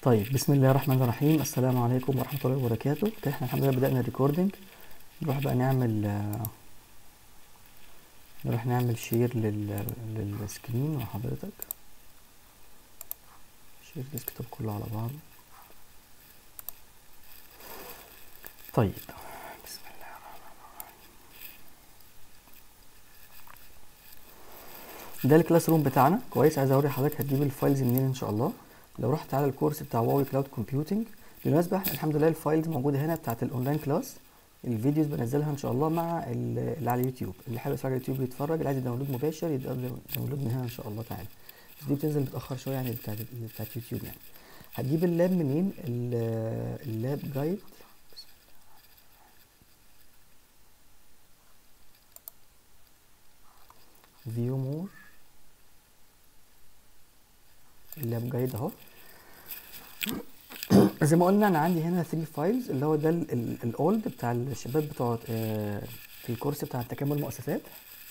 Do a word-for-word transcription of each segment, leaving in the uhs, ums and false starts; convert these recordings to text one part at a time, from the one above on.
طيب، بسم الله الرحمن الرحيم. السلام عليكم ورحمة الله وبركاته. كده احنا الحمد لله بدأنا الريكوردينج. نروح بقى نعمل آه، نروح نعمل شير لل... للسكرين مع حضرتك. شير الديسكتوب كله على بعض. طيب، بسم الله الرحمن الرحيم. ده الكلاس روم بتاعنا. كويس، عايز اوري حضرتك هتجيب الفايلز منين ان شاء الله. لو رحت على الكورس بتاع واوي كلاود كومبيوتنج، بالمناسبة احنا الحمد لله الفايلز موجودة هنا بتاعت الاونلاين كلاس. الفيديوز بنزلها ان شاء الله مع اللي على اليوتيوب. اللي حابب يتفرج على اليوتيوب يتفرج، اللي عايز داونلود مباشر يقدر داونلود من هنا ان شاء الله تعالى. بس دي بتنزل متاخر شويه يعني بتاعت بتاعت يوتيوب. يعني هتجيب اللاب منين؟ اللاب جايد. فيو مور. اللاب جايد اهو. زي ما قلنا انا عندي هنا ثلاثة فايلز، اللي هو ده الاولد بتاع الشباب بتوع في الكورس بتاع تكامل المؤسسات.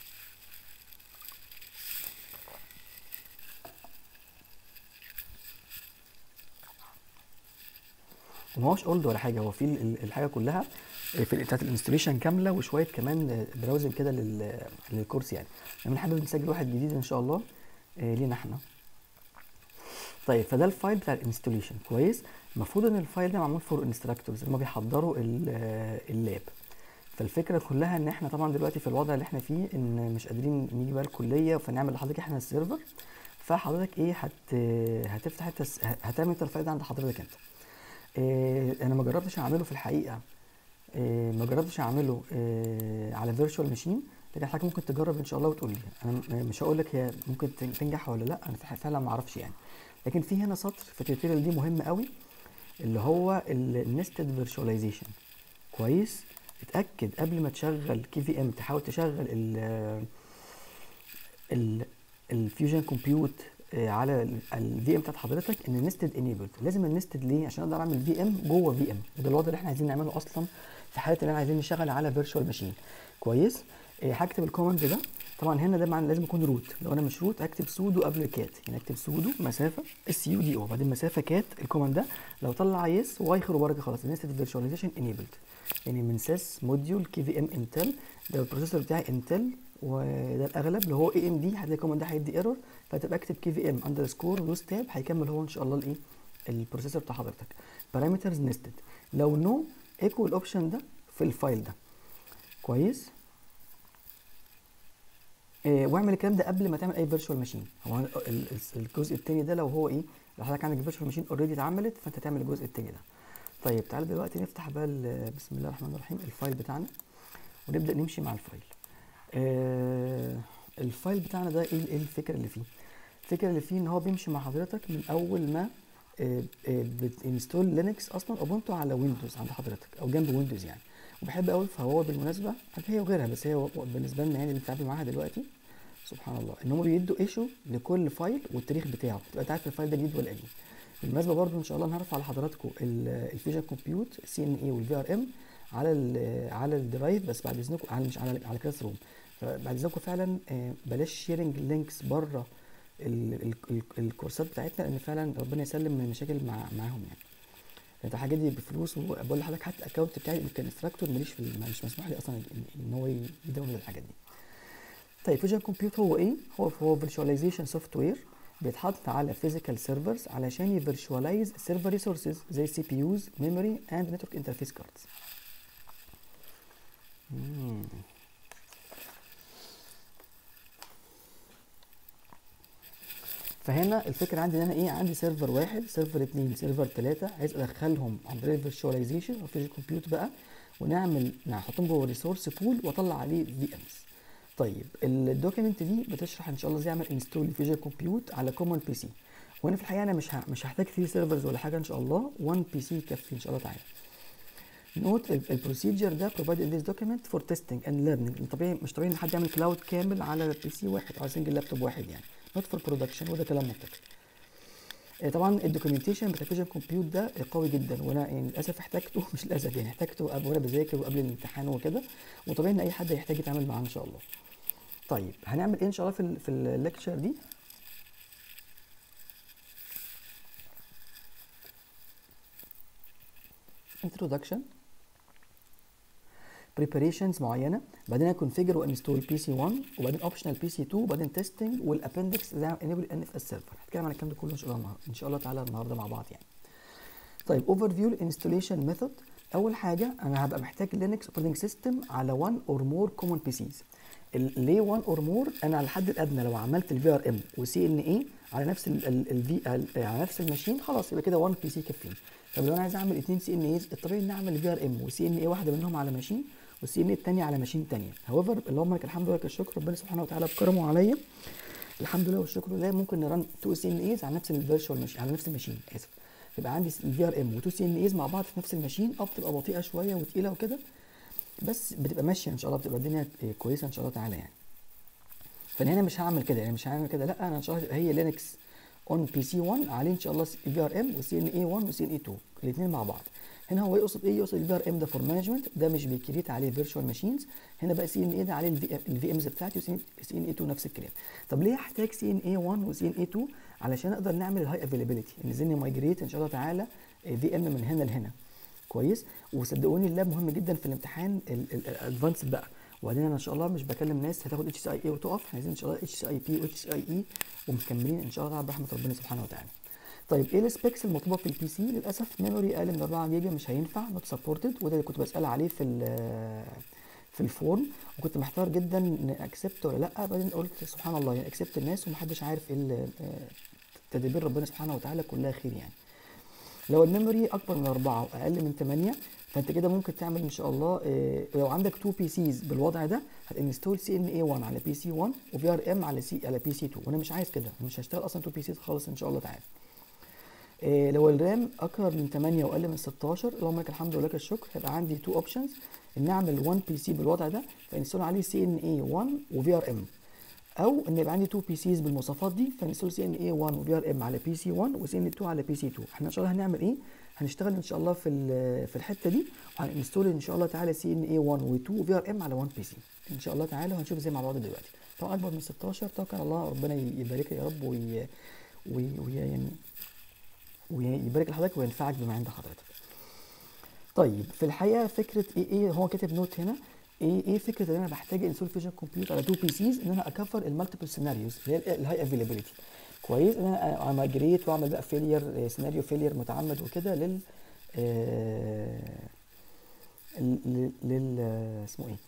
وما هوش اولد ولا حاجه، هو في الحاجه كلها في بتاعت الانستليشن كامله، وشويه كمان براوزنج كده للكورس. يعني لما حابب نسجل واحد جديد ان شاء الله لينا احنا. طيب، فده الفايل بتاع الانستليشن. كويس، المفروض ان الفايل ده معمول فور انستراكتورز اللي هم بيحضروا اللاب. فالفكره كلها ان احنا طبعا دلوقتي في الوضع اللي احنا فيه ان مش قادرين نيجي بقى الكليه، فنعمل لحضرتك احنا السيرفر. فحضرتك ايه هت هتفتح انت هتعمل انت الفايل ده عند حضرتك انت. إيه، انا ما جربتش اعمله في الحقيقه. إيه، ما جربتش اعمله إيه على فيرتشوال ماشين، لكن حضرتك ممكن تجرب ان شاء الله وتقول لي. انا مش هقول لك هي ممكن تنجح ولا لا، انا فعلا ما اعرفش يعني. لكن في هنا سطر في التيوتوريال دي مهم قوي، اللي هو النستد فيرتشواليزيشن. كويس، اتاكد قبل ما تشغل كي في ام تحاول تشغل ال ال الفيوجن كومبيوت على الفي ام بتاعت حضرتك ان النستد انيبلد. لازم النستد ليه؟ عشان اقدر اعمل في ام جوه في ام، وده الوضع اللي احنا عايزين نعمله اصلا في حاله ان احنا عايزين نشغل على فيرتشوال ماشين. كويس، هكتب الكوماند ده. طبعا هنا ده معنى لازم يكون روت. لو انا مش روت هكتب سودو قبل كات، يعني اكتب سودو مسافه اس يو دي او بعدين مسافه كات الكوماند ده. لو طلع يس واي خير وبركه خلاص النستد فيرتشواليزيشن انيبلد. يعني من سيس موديول كي في ام انتل. ده البروسيسور بتاعي انتل، وده الاغلب اللي هو اي ام دي. هتلاقي الكوماند ده هيدي ايرور، فتبقى اكتب كي في ام اندرسكور لوز تاب، هيكمل هو ان شاء الله الايه البروسيسور بتاع حضرتك. بارامترز نستد، لو نو ايكو الاوبشن ده في الفايل ده. كويس، إيه واعمل الكلام ده قبل ما تعمل اي فيرتشوال ماشين. هو الجزء الثاني ده لو هو ايه لو حضرتك عندك فيرتشوال ماشين اوريدي اتعملت، فانت تعمل الجزء الثاني ده. طيب تعالى دلوقتي نفتح بقى بسم الله الرحمن الرحيم الفايل بتاعنا، ونبدا نمشي مع الفايل. آه الفايل بتاعنا ده ايه الفكره اللي فيه؟ الفكره اللي فيه ان هو بيمشي مع حضرتك من اول ما آه آه بتنستول لينكس اصلا اوبونتو على ويندوز عند حضرتك او جنب ويندوز يعني. وبحب قوي فهو بالمناسبه هي وغيرها، بس هي بالنسبه لنا يعني اللي بنتعامل معاها دلوقتي سبحان الله ان هم بيدوا ايشو لكل فايل والتاريخ بتاعه، تبقى انت عارف الفايل ده جديد ولا قديم. بالمناسبه برضو ان شاء الله هنعرف على حضراتكم الفيجن كومبيوت سي ان اي والفي ار ام على ال على الدرايف، بس بعد اذنكم على مش على على كلاس روم. فبعد اذنكم فعلا بلاش شيرنج لينكس بره الكورسات بتاعتنا، لان فعلا ربنا يسلم من المشاكل مع معاهم يعني. انت الحاجات دي بفلوس، وبقول لحضرتك حتى الاكونت بتاعي كانستراكتور ماليش في مش مسموح لي اصلا ان هو يداونلود الحاجات دي. طيب، فيجن كومبيوت هو ايه؟ هو هو فيرتشواليزيشن سوفت وير بيتحط على فيزيكال سيرفرز علشان يفيرتشواليز سيرفر ريسورسز زي سي بي يوز ميموري اند نتورك انترفيس كاردز. فهنا الفكره عندي ان انا ايه عندي سيرفر واحد، سيرفر اتنين، سيرفر تلاته، عايز ادخلهم عن طريق الفيرتشواليزيشن او فيجن كومبيوت بقى، ونعمل نحطهم جوه ريسورس بول واطلع عليه في امز. طيب الدوكيمنت دي بتشرح ان شاء الله ازاي اعمل انستول لفيجن كومبيوت على كومن بي سي. وانا في الحقيقه انا مش مش هحتاج ثلاثة سيرفرز ولا حاجه ان شاء الله، واحد بي سي يكفي ان شاء الله تعالى. نوت البروسيجر ده provided in this document for testing and learning. طبيعي مش طبيعي ان حد يعمل كلاود كامل على بي سي واحد او سنجل لابتوب واحد يعني. not for production، وده كلام منطقي. طبعا الدوكيومنتيشن بتاع فيجن كومبيوت ده قوي جدا، وانا يعني للاسف احتاجته مش للاسف يعني احتاجته وانا بذاكر وقبل الامتحان وكده، وطبيعي ان اي حد هيحتاج يتعامل معاه ان شاء الله. طيب هنعمل ايه ان شاء الله في ال في الليكتشر دي؟ introduction preparations معينه، بعدين configure وانستول بي سي واحد، وبعدين optional بي سي اتنين، وبعدين testing والابندكس زي enable ان اف اس server. هنتكلم عن الكلام ده كله ان شاء الله ان شاء الله تعالى النهارده مع بعض يعني. طيب overview installation method. اول حاجه انا هبقى محتاج لينكس اوبريتنج سيستم على واحد اور مور كومن بي سيز. ليه واحد اور مور؟ انا على الحد الادنى لو عملت الفي ار ام وسي ان اي على نفس الفي على نفس الماشين خلاص يبقى كده واحد بي سي كافيين. طب لو انا عايز اعمل اثنين سي ان ايز الطبيعي ان اعمل الفي ار ام وسي ان اي واحده منهم على ماشين والسي ان اي الثانيه على ماشين ثانيه. هاويفر اللهم لك الحمد لله الشكر ربنا سبحانه وتعالى بكرمه عليا الحمد لله والشكر لله ممكن نرن اتنين سي ان ايز على نفس الفيرتشوال ماشين على نفس الماشين اسف يبقى عندي الفي ار ام و2 سي ان ايز مع بعض في نفس الماشين. اه بتبقى بطيئه شويه وتقيله وكده بس بتبقى ماشيه ان شاء الله، بتبقى الدنيا كويسه ان شاء الله تعالى يعني. فانا هنا مش هعمل كده يعني مش هعمل كده لا انا ان شاء الله هي لينكس اون بي سي واحد عليه ان شاء الله في ار ام وسي ان اي واحد وسي ان اي اتنين الاثنين مع بعض. هنا هو يقصد ايه؟ يقصد الفي ار ام ده فور مانجمنت، ده مش بيكريت عليه فيرتشوال ماشينز. هنا بقى سي ان اي ده عليه الفي امز بتاعتي وسي ان اي اتنين نفس الكلام. طب ليه هحتاج سي ان اي واحد وسي ان اي اتنين؟ علشان نقدر نعمل الهاي افيلابيلتي، نزلني مايجريت ان شاء الله تعالى في ام من هنا لهنا كويس. وصدقوني اللاب مهم جدا في الامتحان الادفانس بقى. وبعدين انا ان شاء الله مش بكلم ناس هتاخد اتش سي اي اي وتقف، احنا عايزين ان شاء الله اتش سي اي بي واتش سي اي اي ومكملين ان شاء الله برحمه ربنا سبحانه وتعالى. طيب ايه السبيكس المطلوبه في البي سي؟ للاسف ميموري اقل من اربعة جيجا مش هينفع نوت سبورتد، وده اللي كنت بسال عليه في في الفورم وكنت محتار جدا اكسبت ولا لا. بعدين قلت سبحان الله يعني اكسبت الناس ومحدش عارف ايه تدبير ربنا سبحانه وتعالى كلها خير يعني. لو الميموري اكبر من اربعة واقل من ثمانية فانت كده ممكن تعمل ان شاء الله إيه لو عندك اتنين بي سيز بالوضع ده هتنستول سي ان اي واحد على بي سي واحد وفي ار ام على سي على بي سي اتنين، وانا مش عايز كده، انا مش هشتغل اصلا اتنين بي سيز خالص ان شاء الله تعالى. إيه لو الرام اكبر من ثمانية واقل من ستاشر اللهم لك الحمد ولك الشكر هيبقى عندي تو اوبشنز ان اعمل واحد بي سي بالوضع ده فانستول عليه سي ان اي واحد وفي ار ام، او ان يبقى عندي اتنين بي سيز بالمواصفات دي فانستول سي ان اي واحد وفي ار ام على بي سي واحد وسي ان اتنين على بي سي اتنين. احنا ان شاء الله هنعمل ايه؟ هنشتغل ان شاء الله في في الحته دي وهنستول ان شاء الله تعالى سي ان اي واحد و2 وفي ار ام على واحد بي سي ان شاء الله تعالى وهنشوف ازاي مع بعض دلوقتي. طبعا اكبر من ستاشر توكل على الله ربنا يبارك يا رب وي وي يعني ويبارك لحضرتك وينفعك بما عند حضرتك. طيب في الحقيقه فكره ايه ايه هو كاتب نوت هنا ايه ايه فكره ان انا بحتاج انستول فيجن كمبيوتر على اتنين بي سيز ان انا اكفر المالتيبل سيناريوز اللي هي الهاي افيلابيلتي كويس. ان انا مايجريت واعمل بقى فيلير سيناريو فيلير متعمد وكده لل آه لل اسمه ايه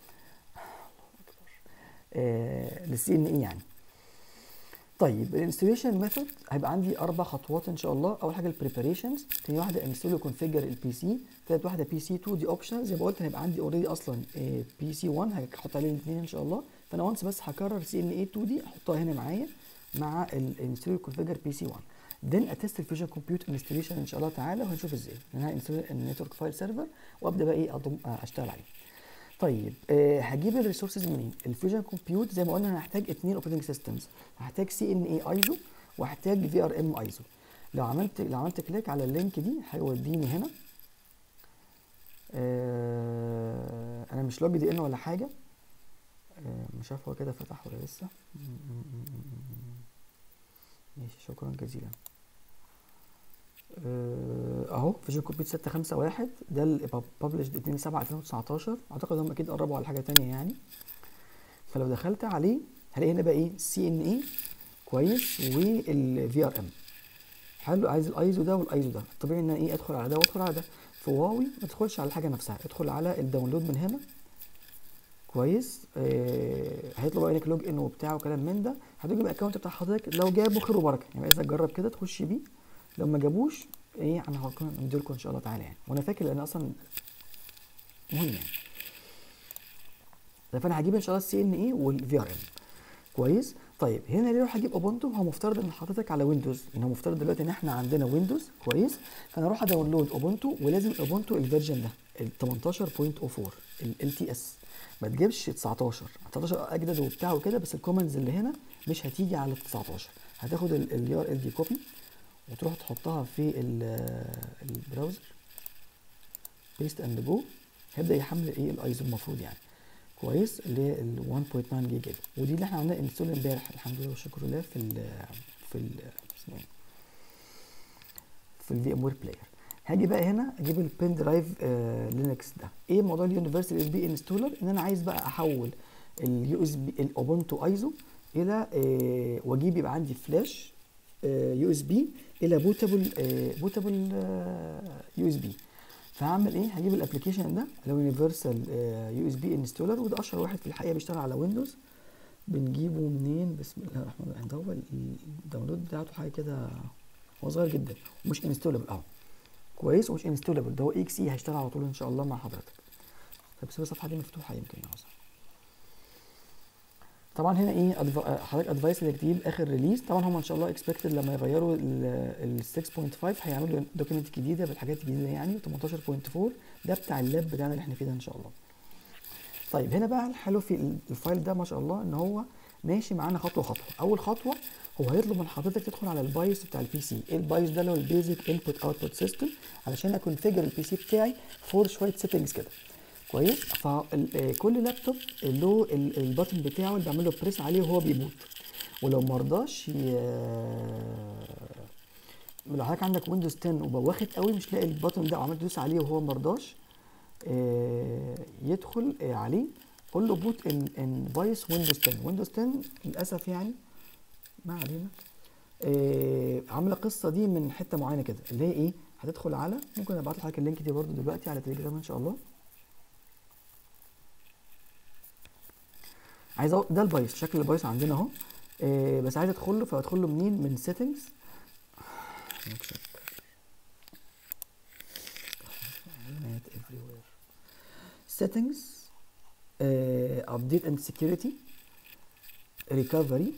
آه للسي ان اي يعني. طيب الانستليشن ميثود هيبقى عندي اربع خطوات ان شاء الله. اول حاجه البريباريشنز، ثاني واحده انستول وكونفيجر البي سي، ثالث واحده بي سي اتنين دي اوبشنال زي ما قلت هيبقى عندي اوريدي اصلا بي سي واحد هحط عليه الاثنين ان شاء الله. فانا وانس بس هكرر سي ان اي اتنين دي احطها هنا معايا مع الانستول وكونفيجر بي سي واحد. then اتست الفيجن كمبيوت انستليشن ان شاء الله تعالى وهنشوف ازاي. انا هانستول النتورك فايل سيرفر وابدا بقى ايه اضم اشتغل عليه. طيب أه هجيب الريسورسز منين؟ الفيجن كمبيوت زي ما قلنا انا هحتاج اثنين اوبريتنج سيستمز، هحتاج سي ان اي ايزو وهحتاج في ار ام ايزو. لو عملت لو عملت كليك على اللينك دي هيوديني هنا. أه انا مش لوجد ان ولا حاجه، أه مش عارف هو كده فتح ولا لسه. ماشي شكرا جزيلا. اهو فيجن كمبيوت ستة خمسة واحد ده اللي ببلشد اتنين سبعة الفين وتسعتاشر، اعتقد هم اكيد قربوا على حاجه ثانيه يعني. فلو دخلت عليه هلاقي هنا بقى ايه سي ان اي كويس والفي ار ام حلو. عايز الايزو ده والايزو ده، الطبيعي ان انا ايه ادخل على ده وادخل على ده. في هواوي ما تدخلش على الحاجه نفسها، ادخل على الداونلود من هنا كويس. آه هيطلب عينك لوج ان وبتاع وكلام من ده. هتجيب الاكونت بتاع حضرتك لو جابه خير وبركه يعني، عايزك تجرب كده تخش بيه. لو ما جابوش ايه انا هكون مديلكم ان شاء الله تعالى يعني، وانا فاكر لان اصلا مهم يعني. فانا هجيب ان شاء الله السي ان اي والفي ار ام كويس. طيب هنا ليه اروح اجيب اوبونتو؟ هو مفترض ان حضرتك على ويندوز، ان هو مفترض دلوقتي ان احنا عندنا ويندوز كويس. فانا اروح اداونلود اوبونتو ولازم اوبونتو الفيرجن ده ال تمنتاشر نقطة صفر اربعة ال تي اس، ما تجيبش تسعتاشر تسعتاشر اجدد وبتاع وكده. بس الكومنتس اللي هنا مش هتيجي على تسعتاشر، هتاخد اليو ار ال دي كوبي وتروح تحطها في البراوزر بيست اند جو. هيبدا يحمل ايه الايزو المفروض يعني كويس اللي هي ال واحد نقطة تسعة جيجا دي، ودي اللي احنا عملناها انستول امبارح الحمد لله والشكر لله في ال في ال اسمه ايه في الفي ام وير بلاير. هاجي بقى هنا اجيب البين درايف آه لينكس ده. ايه موضوع اليونيفرسال يو اس بي انستولر؟ ان انا عايز بقى احول اليو اس بي الاوبونتو ايزو الى آه واجيب يبقى عندي فلاش يو اس بي الى بوتابل بوتابل يو اس بي. فهعمل ايه؟ هجيب الابلكيشن ده اللي هو يونيفرسال يو اس بي انستولر، وده اشهر واحد في الحقيقه بيشتغل على ويندوز. بنجيبه منين؟ بسم الله الرحمن الرحيم. ده هو الداونلود بتاعته حاجه كده، هو صغير جدا ومش انستولبل اهو، كويس، ومش انستولبل. ده هو اكس اي هيشتغل على طول ان شاء الله مع حضرتك. طب سيب الصفحه دي مفتوحه يمكن مثلا. طبعا هنا ايه أدف... حضرتك ادفايس اللي تجيب اخر ريليز. طبعا هم ان شاء الله اكسبكتد لما يغيروا ال ستة نقطة خمسة هيعملوا دوكيمنت جديده بالحاجات الجديده يعني تمنتاشر نقطة أربعة. ده بتاع اللاب بتاعنا اللي احنا فيه ده ان شاء الله. طيب هنا بقى الحلو في الفايل ده ما شاء الله ان هو ماشي معانا خطوه خطوه. اول خطوه هو هيطلب من حضرتك تدخل على البايس بتاع البي سي. ايه البايس ده؟ اللي هو البيزك انبوت اوتبوت سيستم، علشان اكونفيجر البي سي بتاعي فور شويه سيتنجز كده، كويس. فكل لابتوب له البutton بتاعه اللي بعمل له بريس عليه وهو بيبوت، ولو مرضاش ي... لو حضرتك عندك ويندوز عشرة وبواخد قوي مش لاقي البutton ده وعملت تدوس عليه وهو مرضاش يدخل عليه، قول له بوت ان ان بايس ويندوز عشرة. ويندوز عشرة للاسف يعني ما علينا عامله القصه دي من حته معينه كده، اللي هي ايه؟ هتدخل على، ممكن ابعت لحضرتك اللينك دي برده دلوقتي على تليجرام ان شاء الله. عايز ده البايس، شكل البايس عندنا اهو. إيه بس عايز ادخل له، فادخل له منين؟ من سيتنجز. سيتنجز، ابديت اند سكيورتي، ريكفري،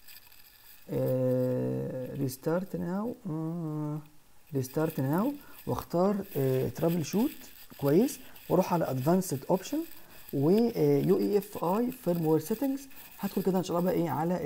ريستارت ناو، ريستارت ناو، واختار ترابل شوت، كويس، واروح على ادفانسد اوبشن ويو اي اف اي فيرموير سيتنجز. هدخل كده ان شاء الله بقى ايه على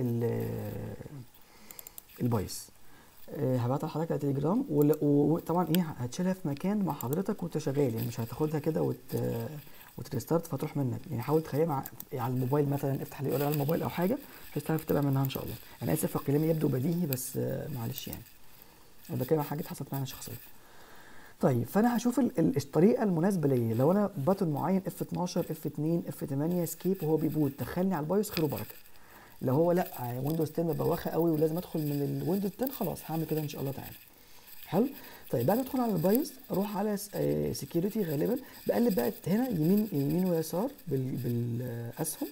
البايس. أه هبعتها لحضرتك على تليجرام، وطبعا ايه هتشيلها في مكان مع حضرتك وانت شغال، يعني مش هتاخدها كده وت وتريستارت فتروح منك. يعني حاول تخليها على الموبايل مثلا، افتح لي على الموبايل او حاجه بحيث تعرف تتابع منها ان شاء الله. انا اسف كلامي يبدو بديهي بس آه معلش يعني، انا بتكلم عن حاجات حصلت معايا شخصيا. طيب فانا هشوف الطريقه المناسبه ليا. لو انا باتون معين اف اتناشر اف اتنين اف تمانية سكيب وهو بيبوت دخلني على البايوس، خير وبركه. لو هو لا ويندوز عشرة مبوخه قوي ولازم ادخل من الويندوز عشرة، خلاص هعمل كده ان شاء الله تعالى. حلو. طيب بعد ما ادخل على البايوس اروح على سكيورتي، غالبا بقلب بقى هنا يمين يمين ويسار بالاسهم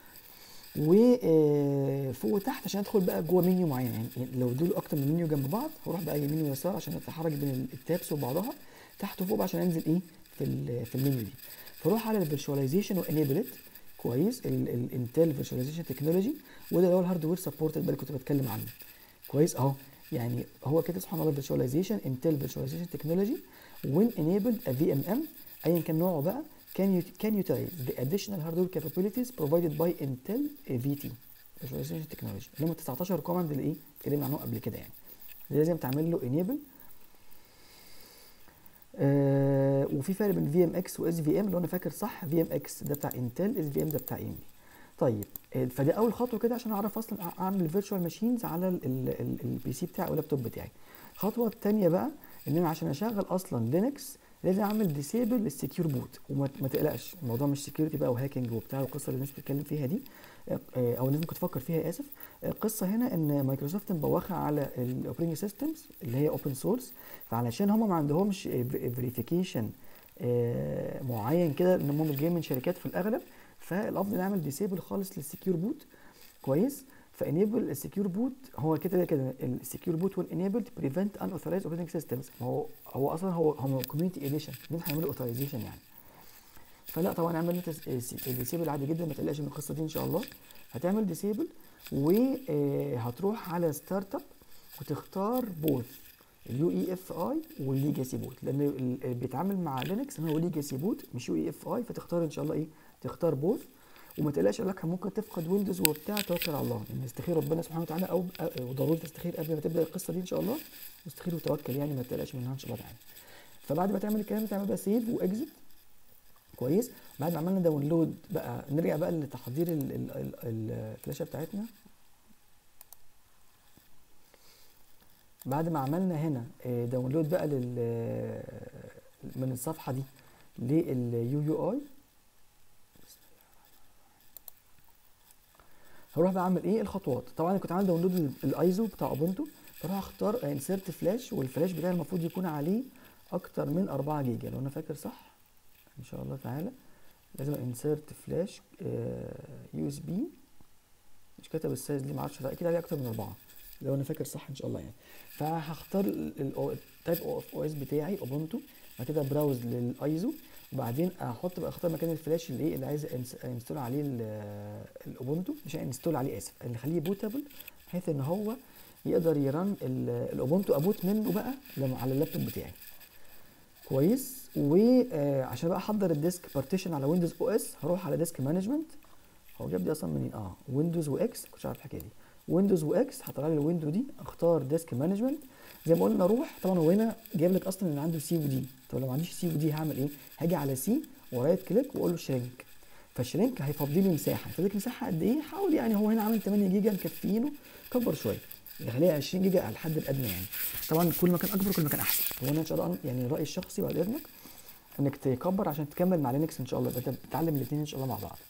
وفوق وتحت عشان ادخل بقى جوه منيو معين. يعني لو دول اكتر من منيو جنب بعض هروح بقى يمين ويسار عشان اتحرك بين التابس وبعضها، تحت وفوق عشان انزل ايه في في المنيو دي. فاروح على الفيرشواليزيشن وانيبل، كويس، الانتل فيرشواليزيشن تكنولوجي، وده اللي هو الهاردوير سبورتد بقى اللي كنت بتكلم عنه، كويس اهو. يعني هو كده سبحان الله فيرشواليزيشن انتل فيرشواليزيشن تكنولوجي when enabled a في ام ام ايا كان نوعه بقى can can utilize the additional hardware capabilities provided by Intel في تي virtualization technology، اللي هم تسعتاشر كوماند اللي ايه اتكلمنا عنه قبل كده. يعني لازم تعمل له enable. آه وفي فرق بين في ام اكس واس في ام، لو انا فاكر صح في ام اكس ده بتاع انتل، اس في ام ده بتاع ام دي. طيب فدي اول خطوه كده عشان اعرف اصلا اعمل فيرتشوال ماشينز على البي سي بتاعي او اللابتوب بتاعي. الخطوه الثانيه بقى ان انا عشان اشغل اصلا لينكس لازم اعمل ديسيبل للسكيور بوت. وما تقلقش الموضوع مش سكيورتي بقى وهاكينج وبتاع القصه اللي الناس بتتكلم فيها دي، او الناس ممكن تفكر فيها، اسف. القصه هنا ان مايكروسوفت مبوخه على الاوبريتنج سيستمز اللي هي اوبن سورس، فعلشان هم ما عندهمش فيريفيكيشن معين كده ان هم جايين من شركات في الاغلب، فالافضل نعمل ديسيبل خالص للسكيور بوت، كويس. فانيبل السكيور بوت هو كده كده السكيور بوت والانيبل تو بريفنت ان اوثرايزد اوبريتنج سيستمز. هو هو اصلا هو هم كوميونتي اديشن، مين هيعملوا اوثرايزيشن يعني؟ فلا طبعا اعمل ديسيبل عادي جدا، ما تقلقش من القصه دي ان شاء الله. هتعمل ديسيبل وهتروح على ستارت اب وتختار بوث اليو اي اف اي والليجاسي بوت، لان بيتعامل مع لينكس ان هو ليجاسي بوت مش يو اي اف اي، فتختار ان شاء الله ايه تختار بوث. وما تقلقش لك ممكن تفقد ويندوز وبتاع، توكل على الله، يعني استخير ربنا سبحانه وتعالى، او وضروري تستخير قبل ما تبدا القصه دي ان شاء الله، واستخير وتوكل يعني ما تقلقش منها ان شاء الله تعالى. فبعد ما تعمل الكلام ده تعمل بقى سيف واكزit، كويس. بعد ما عملنا داونلود بقى نرجع بقى لتحضير الفلاشه بتاعتنا. بعد ما عملنا هنا داونلود بقى لل من الصفحه دي لليو يو اي، هروح بقى اعمل ايه الخطوات. طبعا انا كنت عامل داونلود الايزو بتاع اوبونتو، فاروح اختار انسيرت فلاش، والفلاش بتاعي المفروض يكون عليه اكتر من أربعة جيجا لو انا فاكر صح ان شاء الله تعالى. لازم انسيرت فلاش يو اس بي، مش كاتب السايز دي معرفش، اكيد عليه اكتر من أربعة لو انا فاكر صح ان شاء الله يعني. فهختار التايب اوف او اس بتاعي اوبونتو، بعد كده براوز للايزو، وبعدين احط بقى اختار مكان الفلاش اللي ايه اللي عايز انستول عليه الاوبونتو، مش انستول عليه اسف، اللي خليه بوتابل بحيث ان هو يقدر يرن الاوبونتو ابوت منه بقى على اللابتوب بتاعي كويس. وعشان بقى احضر الديسك بارتيشن على ويندوز او اس، هروح على ديسك مانجمنت. هو جاب دي اصلا منين؟ اه ويندوز واكس، كنتش عارف الحكايه دي. ويندوز واكس هطلع لي الويندو دي، اختار ديسك مانجمنت زي ما قلنا اروح. طبعا هو هنا جايب لك اصلا ان عنده سي ودي، طب لو ما عنديش سي ودي هعمل ايه؟ هاجي على سي ورايت كليك واقول له شرينك، فالشرينك هيفضي لي مساحه. فديك مساحه قد ايه؟ حاول يعني، هو هنا عامل تمانية جيجا مكفينه، كبر شويه يخليها عشرين جيجا على الحد الادنى يعني. طبعا كل ما كان اكبر كل ما كان احسن. هو انا ان شاء الله يعني رايي الشخصي بعد اذنك انك تكبر عشان تكمل مع لينكس ان شاء الله، يبقى تتعلم الاثنين ان شاء الله مع بعض.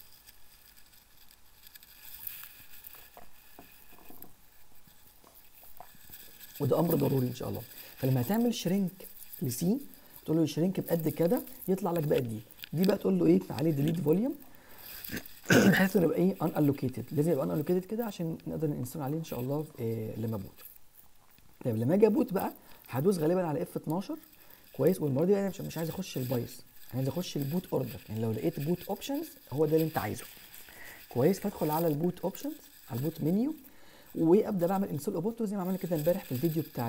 وده امر ضروري ان شاء الله. فلما هتعمل شرينك لسي تقول له الشرينك بقد كده، يطلع لك بقى دي دي بقى تقول له ايه عليه ديليت فوليوم بحيث انه يبقى ايه ان الوكيتد، لازم يبقى ان الوكيتد كده عشان نقدر ننستول عليه ان شاء الله إيه لما بوت. طيب لما اجي ابوت بقى هدوس غالبا على اف اتناشر كويس، والمره دي انا مش عايز اخش البايس، عايز اخش البوت اوردر. يعني لو لقيت بوت اوبشنز هو ده اللي انت عايزه كويس، فادخل على البوت اوبشنز على البوت منيو، وابدا بعمل انستول اوبونتو زي ما عملنا كده امبارح في الفيديو بتاع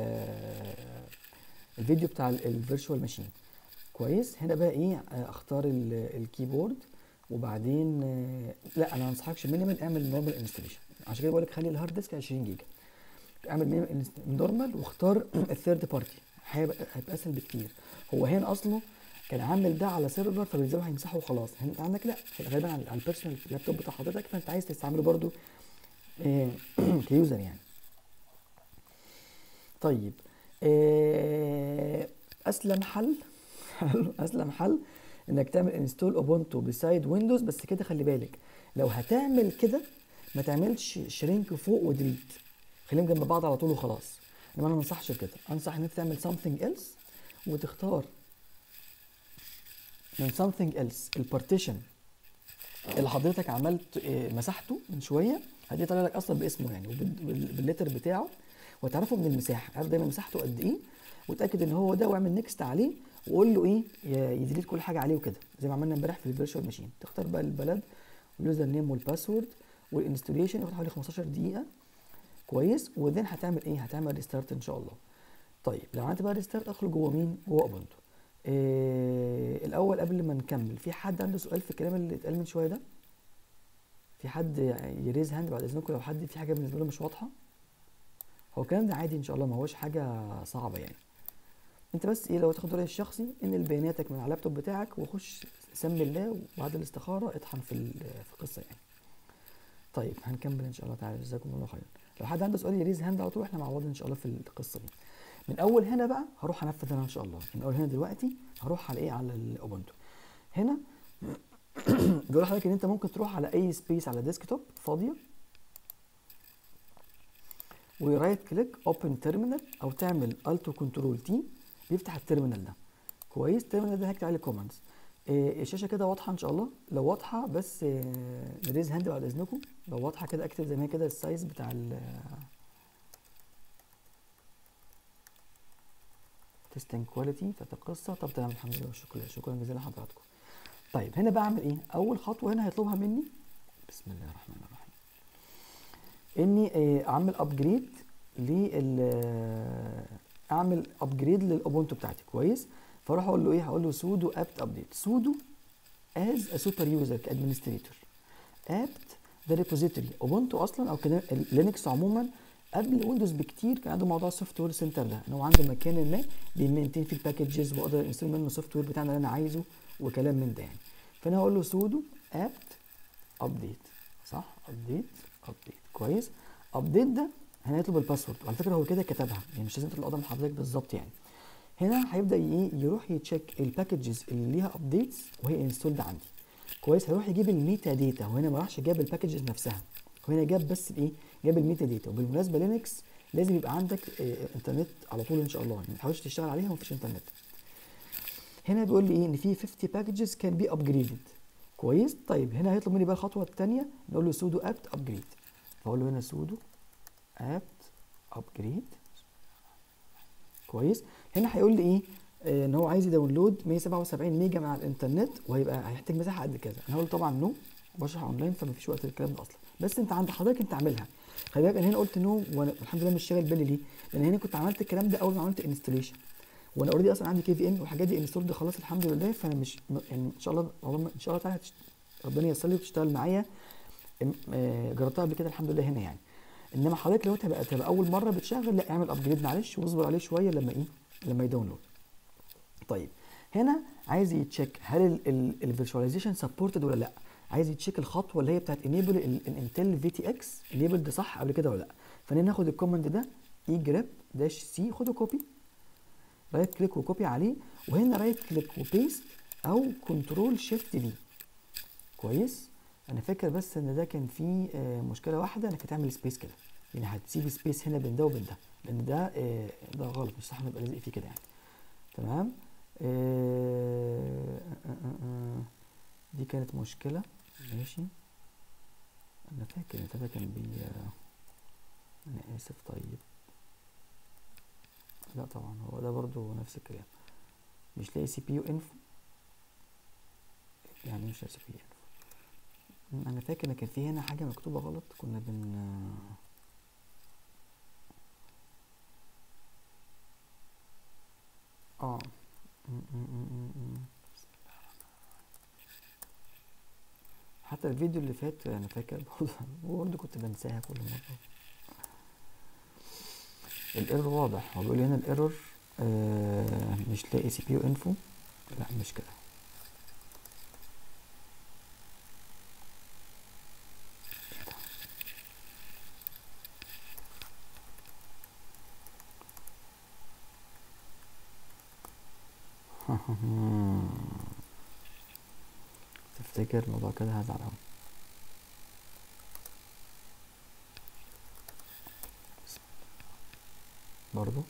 الفيديو بتاع الفيرتشوال ماشين كويس. هنا بقى ايه اختار الكيبورد، وبعدين لا انا ما انصحكش مينيمال، اعمل نورمال انستليشن. عشان كده بقول لك خلي الهارد ديسك عشرين جيجا، اعمل مينيمال نورمال واختار الثيرد بارتي، هيبقى هيبقى اسهل بكتير. هو هنا اصله كان عامل ده على سيرفر فبينزلوا هيمسحه وخلاص، هنا عندك لا غالبا على البيرسونال لابتوب بتاع حضرتك، فانت عايز تستعمله برده إيه كيوزر يعني. طيب إيه اسلم حل اسلم حل انك تعمل انستول اوبونتو بسايد ويندوز، بس كده خلي بالك لو هتعمل كده ما تعملش شرينك فوق وديليت، خليهم جنب بعض على طول وخلاص. انما انا ما انصحش كده، انصح ان انت تعمل something else وتختار من something else البارتيشن اللي حضرتك عملت إيه مسحته من شويه، هدي طالع لك اصلا باسمه يعني وبالليتر بتاعه، وتعرفه من المساحه، عارف دايما مساحته قد ايه، وتاكد ان هو ده، واعمل نيكست عليه وقول له ايه يديليت كل حاجه عليه وكده زي ما عملنا امبارح في الفيرتشوال ماشين. تختار بقى البلد واليوزر نيم والباسورد والانستوليشن، ياخد حوالي خمستاشر دقيقه كويس، وبعدين هتعمل ايه؟ هتعمل ريستارت ان شاء الله. طيب لو عملت بقى ريستارت ادخل جوه مين؟ جوه اوبونتو. إيه الاول قبل ما نكمل، في حد عنده سؤال في الكلام اللي اتقال من شويه ده؟ في حد يريز هاند بعد اذنكم لو حد في حاجه بالنسبه له مش واضحه. هو الكلام ده عادي ان شاء الله، ما هوش حاجه صعبه يعني. انت بس ايه لو تاخد رايي الشخصي ان بياناتك من على اللابتوب بتاعك وخش سمي الله، وبعد الاستخاره اطحن في في القصه يعني. طيب هنكمل ان شاء الله تعالى، جزاكم الله خيرا. لو حد عنده سؤال يريز هاند على طول، احنا مع بعض ان شاء الله في القصه دي. من اول هنا بقى هروح انفذ انا ان شاء الله، من اول هنا دلوقتي هروح على ايه؟ على الاوبونتو. هنا بيقول لحضرتك ان انت ممكن تروح على اي سبيس على ديسكتوب فاضيه ورايت كليك اوبن تيرمينال، او تعمل الت كنترول تي بيفتح التيرمينال ده كويس. التيرمينال ده هكتب عليه كوماندز. إيه الشاشه كده واضحه ان شاء الله؟ لو واضحه بس إيه نريز هاند بعد اذنكم. لو واضحه كده اكتب زي ما هي كده السايز بتاع ال تيستنج كواليتي بتاعت القصه. طب تمام الحمد لله والشكر، شكرا جزيلا لحضراتكم. طيب هنا بقى اعمل ايه؟ اول خطوه هنا هيطلبها مني بسم الله الرحمن الرحيم اني إيه اعمل ابجريد لل اعمل ابجريد للاوبونتو بتاعتي كويس. فاروح اقول له ايه؟ هقول له سودو ابت ابديت، سودو از ا سوبر يوزر كادمنستريتور، ابت ده ريبوزيتوري. اوبونتو اصلا او كده لينكس عموما قبل ويندوز بكتير كان عنده موضوع السوفت وير سنتر ده، ان هو عنده مكان ما بيمنتين فيه الباكجز واقدر انستول منه السوفت وير بتاعنا اللي انا عايزه وكلام من ده يعني. فانا هقول له سودو ابت ابديت، صح؟ ابديت ابديت كويس. ابديت ده هنا هيطلب الباسورد، وعلى فكره هو كده كتبها يعني مش لازم تطلع قدام حضرتك بالظبط يعني. هنا هيبدا ايه يروح يتشيك الباكجز اللي ليها ابديتس وهي انستولد عندي. كويس. هيروح يجيب الميتا داتا، وهنا ما راحش جاب الباكجز نفسها، وهنا جاب بس الايه، جاب الميتا داتا. وبالمناسبه لينكس لازم يبقى عندك آه انترنت على طول ان شاء الله، يعني ما تحاولش تشتغل عليها ومفيش انترنت. هنا بيقول لي ايه ان في خمسين باكجز كان بي ابجريدد. كويس. طيب هنا هيطلب مني بقى الخطوه الثانيه، نقول له سودو ابت ابجريد. فاقول له هنا سودو ابت ابجريد. كويس. هنا هيقول لي ايه آه ان هو عايز يداونلود مية وسبعة وسبعين ميجا مع الانترنت، وهيبقى هيحتاج مساحه قد كذا. انا هقول طبعا نو، بشرح اونلاين فمفيش وقت للكلام ده اصلا، بس انت عند حضرتك انت اعملها. خلي بالك انا هنا قلت نو وانا الحمد لله مش شاغل بالي ليه؟ لان هنا كنت عملت الكلام ده اول ما عملت انستليشن، وانا اوريدي اصلا عندي كي في ان والحاجات دي انستولد خلاص الحمد لله. فانا مش يعني ان شاء الله والله ان شاء الله تعالى ربنا ييسر لي وتشتغل معايا. جربتها قبل كده الحمد لله هنا يعني. انما حضرتك لو تبقى تبقى اول مره بتشغل، لا اعمل ابجريد معلش واصبر عليه شويه لما ايه لما يداونلود. طيب هنا عايز يتشيك هل الفيرتشواليزيشن سبورتد ولا لا. عايز يتشيك الخطوه اللي هي بتاعت انيبل الانتل في تي اكس انيبل ده صح قبل كده ولا لا. فنيجي ناخد الكوماند ده اي جريب داش سي، خده كوبي، رايت كليك وكوبي عليه، وهنا رايت كليك وبيست او كنترول شيفت في. كويس. انا فاكر بس ان ده كان فيه آه مشكله واحده، انك هتعمل سبيس كده، يعني هتسيب سبيس هنا بين ده وبين ده، لان ده آه ده غلط مش صح نبقى لازق فيه كده يعني. تمام. آه آه آه آه دي كانت مشكله. ماشي. انا فاكر ان ده كان بي آه انا اسف. طيب لا طبعا هو ده برضو نفس الكلام، مش لاقي سي بي يو انفو، يعني مش لاقي سي بي يو انفو. انا فاكر ان كان في هنا حاجه مكتوبه غلط، كنا بن اه حتى الفيديو اللي فات انا فاكر برضه كنت بنساها كل مره. الايرور واضح، هو بيقول لي هنا الايرور آه مش لاقي سي بي يو انفو. لا مش كده. تفتكر الموضوع كده هزعل اوي برضو.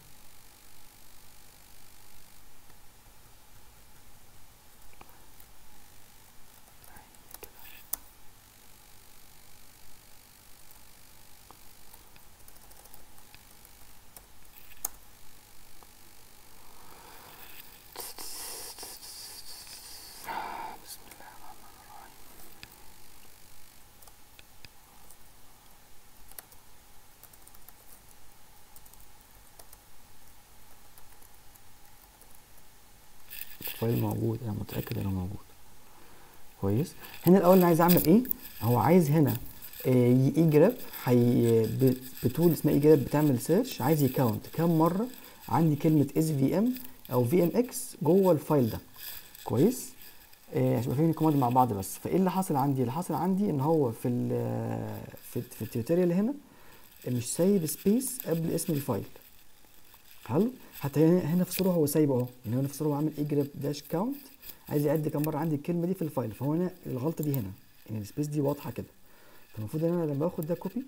الفايل موجود، انا متاكد انه موجود. كويس. هنا الاول انا عايز اعمل ايه، هو عايز هنا اي جراب هي بتول اسمها اي جراب بتعمل سيرش، عايز يكاونت كام مره عندي كلمه اس في ام او في ام اكس جوه الفايل ده. كويس. آه عشان فاهمين الكوماند مع بعض بس. فايه اللي حصل عندي؟ اللي حصل عندي ان هو في ال في, في التيوتوريال هنا مش سايب سبيس قبل اسم الفايل. حلو. حتى هنا في الصوره هو سايب اهو، يعني هنا في الصوره هو عامل اي جراب داش كاونت، عايز يعد كام مره عندي الكلمه دي في الفايل. فهو هنا الغلطه دي هنا، يعني السبيس دي واضحه كده. فالمفروض ان انا لما باخد ده كوبي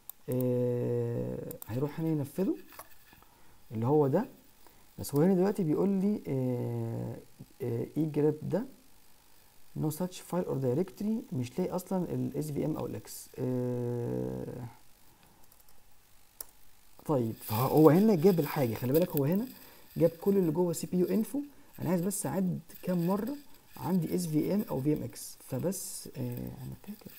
آه هيروح هنا ينفذه اللي هو ده. بس هو هنا دلوقتي بيقول لي آه آه اي جراب ده نو ساتش فايل اور دايركتوري، مش لاقي اصلا الاس في ام او الاكس. آه طيب فهو هنا جاب الحاجه، خلي بالك هو هنا جاب كل اللي جوه سي بي يو انفو. انا عايز بس اعد كام مره عندي اس في ام او في ام اكس. فبس آه انا فاكر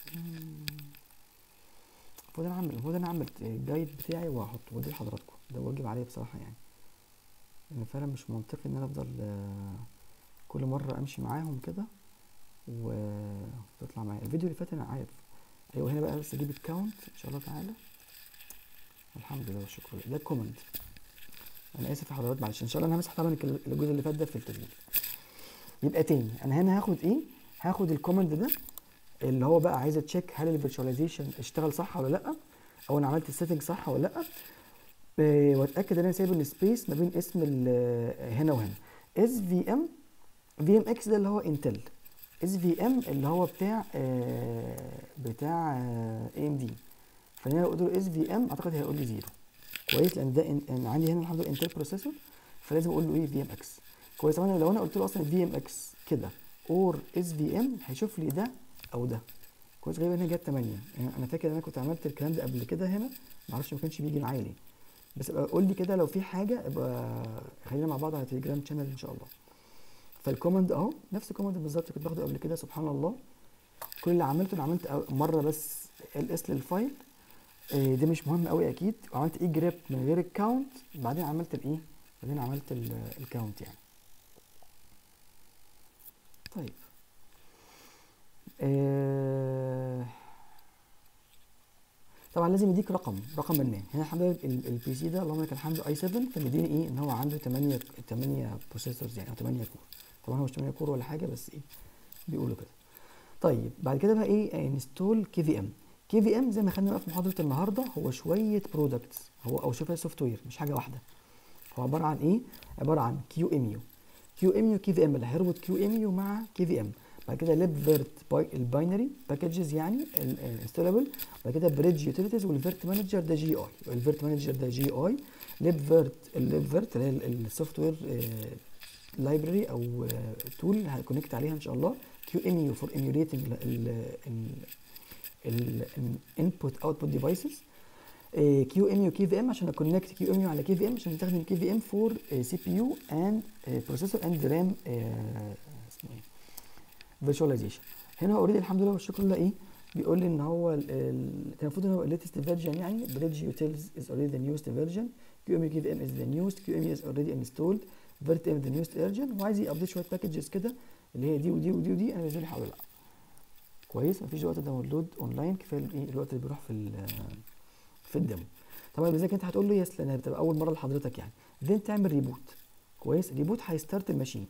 المفروض انا اعمل المفروض انا اعمل الجايد بتاعي واحطه واديه لحضراتكم، ده واجب عليا بصراحه يعني. لان فعلا مش منطقي ان انا افضل آه كل مره امشي معاهم كده وتطلع معايا. الفيديو اللي فات انا عارف. ايوه هنا بقى بس اجيب الكاونت ان شاء الله تعالى. الحمد لله والشكر لله. ده الكومنت. انا اسف يا حضرات معلش، ان شاء الله انا همسح طبعا الجزء اللي فات ده في التسجيل. يبقى تاني انا هنا هاخد ايه، هاخد الكومنت ده اللي هو بقى عايز اتشيك هل الفيرتشواليزيشن اشتغل صح ولا لا. او انا عملت السيتنج صح ولا لا. آه، واتاكد ان انا سايب السبيس ما بين اسم هنا وهنا. اس في ام في ام اكس ده اللي هو انتل، اس في ام اللي هو بتاع آه بتاع اي ام دي. فانا لو قلت له اس في ام اعتقد هيقول لي زيرو. كويس، لان ده إن عندي هنا الحمد لله انتل بروسيسور، فلازم اقول له ايه في ام اكس. كويس. طبعا لو انا قلت له اصلا في ام اكس كده اور اس في ام هيشوف لي ده او ده. كويس. غالبا هنا جت تمانية، يعني انا فاكر ان انا كنت عملت الكلام ده قبل كده هنا، معرفش ما كانش بيجي معايا ليه. بس ابقى قول لي كده لو في حاجه، ابقى خلينا مع بعض على تليجرام شانل ان شاء الله. فالكوماند اهو نفس الكوماند بالظبط كنت باخده قبل كده. سبحان الله، كل اللي عملته انا عملت مره بس ال اس للفايل، إيه ده مش مهم قوي اكيد، وعملت ايه جريب من غير الكاونت، بعدين عملت الايه، بعدين عملت الكاونت يعني. طيب آه طبعا لازم يديك رقم رقم ما. هنا الحمد لله البي سي ده اللهم لك الحمد اي سبعة، فمديني ايه ان هو عنده تمانية تمانية بروسيسورز يعني، او تمانية كور. طبعا هو مش تمانية كور ولا حاجه، بس ايه بيقولوا كده. طيب بعد كده بقى ايه، انستول كي في ام. كي في ام زي ما خدنا بقى في محاضره النهارده، هو شويه برودكتس، هو او شويه سوفت وير مش حاجه واحده. هو عباره عن ايه، عباره عن كيو ام يو كيو ام يو كي في ام اللي هيربط كيو ام يو مع كي في ام. بعد كده ليب فيرت الباينري باكجز يعني الانستولابل. بعد كده بريدج يوتيليتيز، والفيرت مانجر ده جي اي. الفيرت مانجر ده جي اي. ليب فيرت الليب فيرت اللي هي السوفت وير لايبراري او تول هكونكت عليها ان شاء الله. كيو ام يو فور ايميوليتنج الانبوت اوتبوت ديفايسز. كيو ام يو كي في ام عشان اكونكت كيو ام يو على كي في ام، عشان نستخدم كي في ام فور سي بي يو اند بروسيسور اند رام اسمه ايه فيرتشواليزيشن. هنا هو اوريدي الحمد لله والشكر لله ايه بيقول لي ان هو كان المفروض ان هو الليتست فيرجن يعني. بريدج يوتيلز از اوريدي ذا نيوست فيرجن. كيو ام يو كي في ام از ذا نيوست. كيو ام يو از اوريدي انستولد. فيرت ام ذا نيوست فيرجن. وعايز يابديت شويه باكجز كده اللي هي دي ودي ودي ودي. انا نازل حاول لا كويس، مفيش وقت داونلود اونلاين، كفايه ايه الوقت اللي بيروح في في الديمو. طبعا لذلك انت هتقول له يس لان بتبقى اول مره لحضرتك يعني. بعدين تعمل ريبوت. كويس. ريبوت هيستارت الماشين.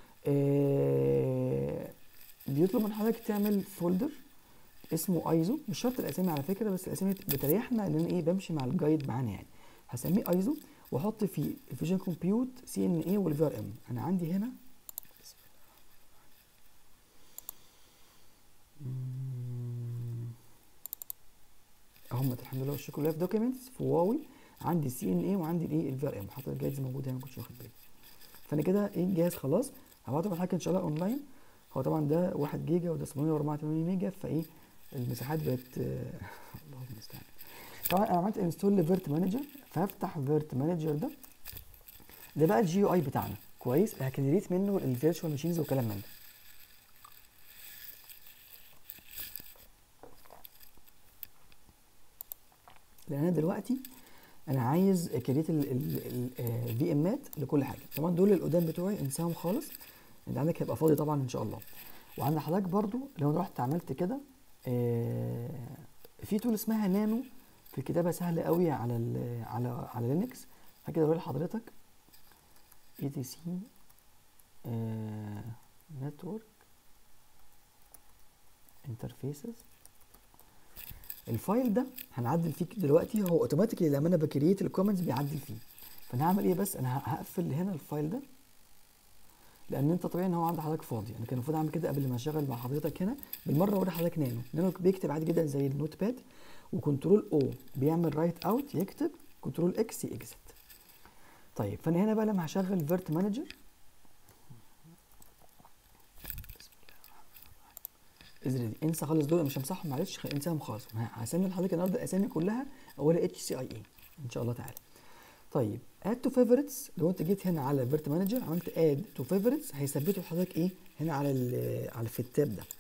آه بيطلب من حضرتك تعمل فولدر اسمه ايزو. مش شرط الاسامي على فكره، بس الاسامي بتريحنا ان انا ايه بمشي مع الجايد معانا يعني. هسميه ايزو واحط فيه الفيجن كومبيوت سي ان اي والفي ار ام. انا عندي هنا اهم الحمد لله والشكر لله في دوكيومنتس في هواوي عندي سي ان اي وعندي الايه الفي ار ام. حاطط الجهاز موجود هنا ما كنتش واخد بالي. فانا كده ايه الجهاز خلاص هبعته لحضرتك ان شاء الله اونلاين. هو طبعا ده واحد جيجا وده ثمانمية واربعة وتمانين ميجا، فايه المساحات بقت اللهم المستعان. طبعا انا عملت انستول لفيرت مانجر، فهفتح فيرت مانجر ده. ده بقى الجي يو اي بتاعنا. كويس. هكريت منه الفيرتشوال ماشينز وكلام من ده. لان انا دلوقتي انا عايز كريت الفي امات لكل حاجه. طبعا دول القدام بتوعي انساهم خالص، انت عندك هيبقى فاضي طبعا ان شاء الله. وعند حضرتك برضو لو انا رحت عملت كده في تول اسمها نانو في الكتابه سهله قوي على ال على على لينكس. هكده اقول لحضرتك اي تي سي نتورك انترفيسز. الفايل ده هنعدل فيه دلوقتي. هو اوتوماتيكلي لما انا بكريت الكومنتس بيعدل فيه. فانا هعمل ايه بس، انا هقفل هنا الفايل ده لان انت طبيعي ان هو عند حضرتك فاضي. انا كان المفروض اعمل كده قبل ما اشغل مع حضرتك هنا بالمره. اوري حضرتك نانو. نانو بيكتب عادي جدا زي النوت باد، وكنترول او بيعمل رايت اوت يكتب، كنترول اكس يكزت. طيب فانا هنا بقى لما هشغل فيرت مانجر ازري انسى خالص دول، مش همسحهم معلش، انساهم خالص. هسمي لحضرتك النهارده الاسامي كلها اولها اتش سي اي اي ان شاء الله تعالى. طيب اد تو فيفورتس. لو انت جيت هنا على فيرت مانجر عملت اد تو فيفورتس هيثبته لحضرتك ايه هنا على ال على في التاب ده.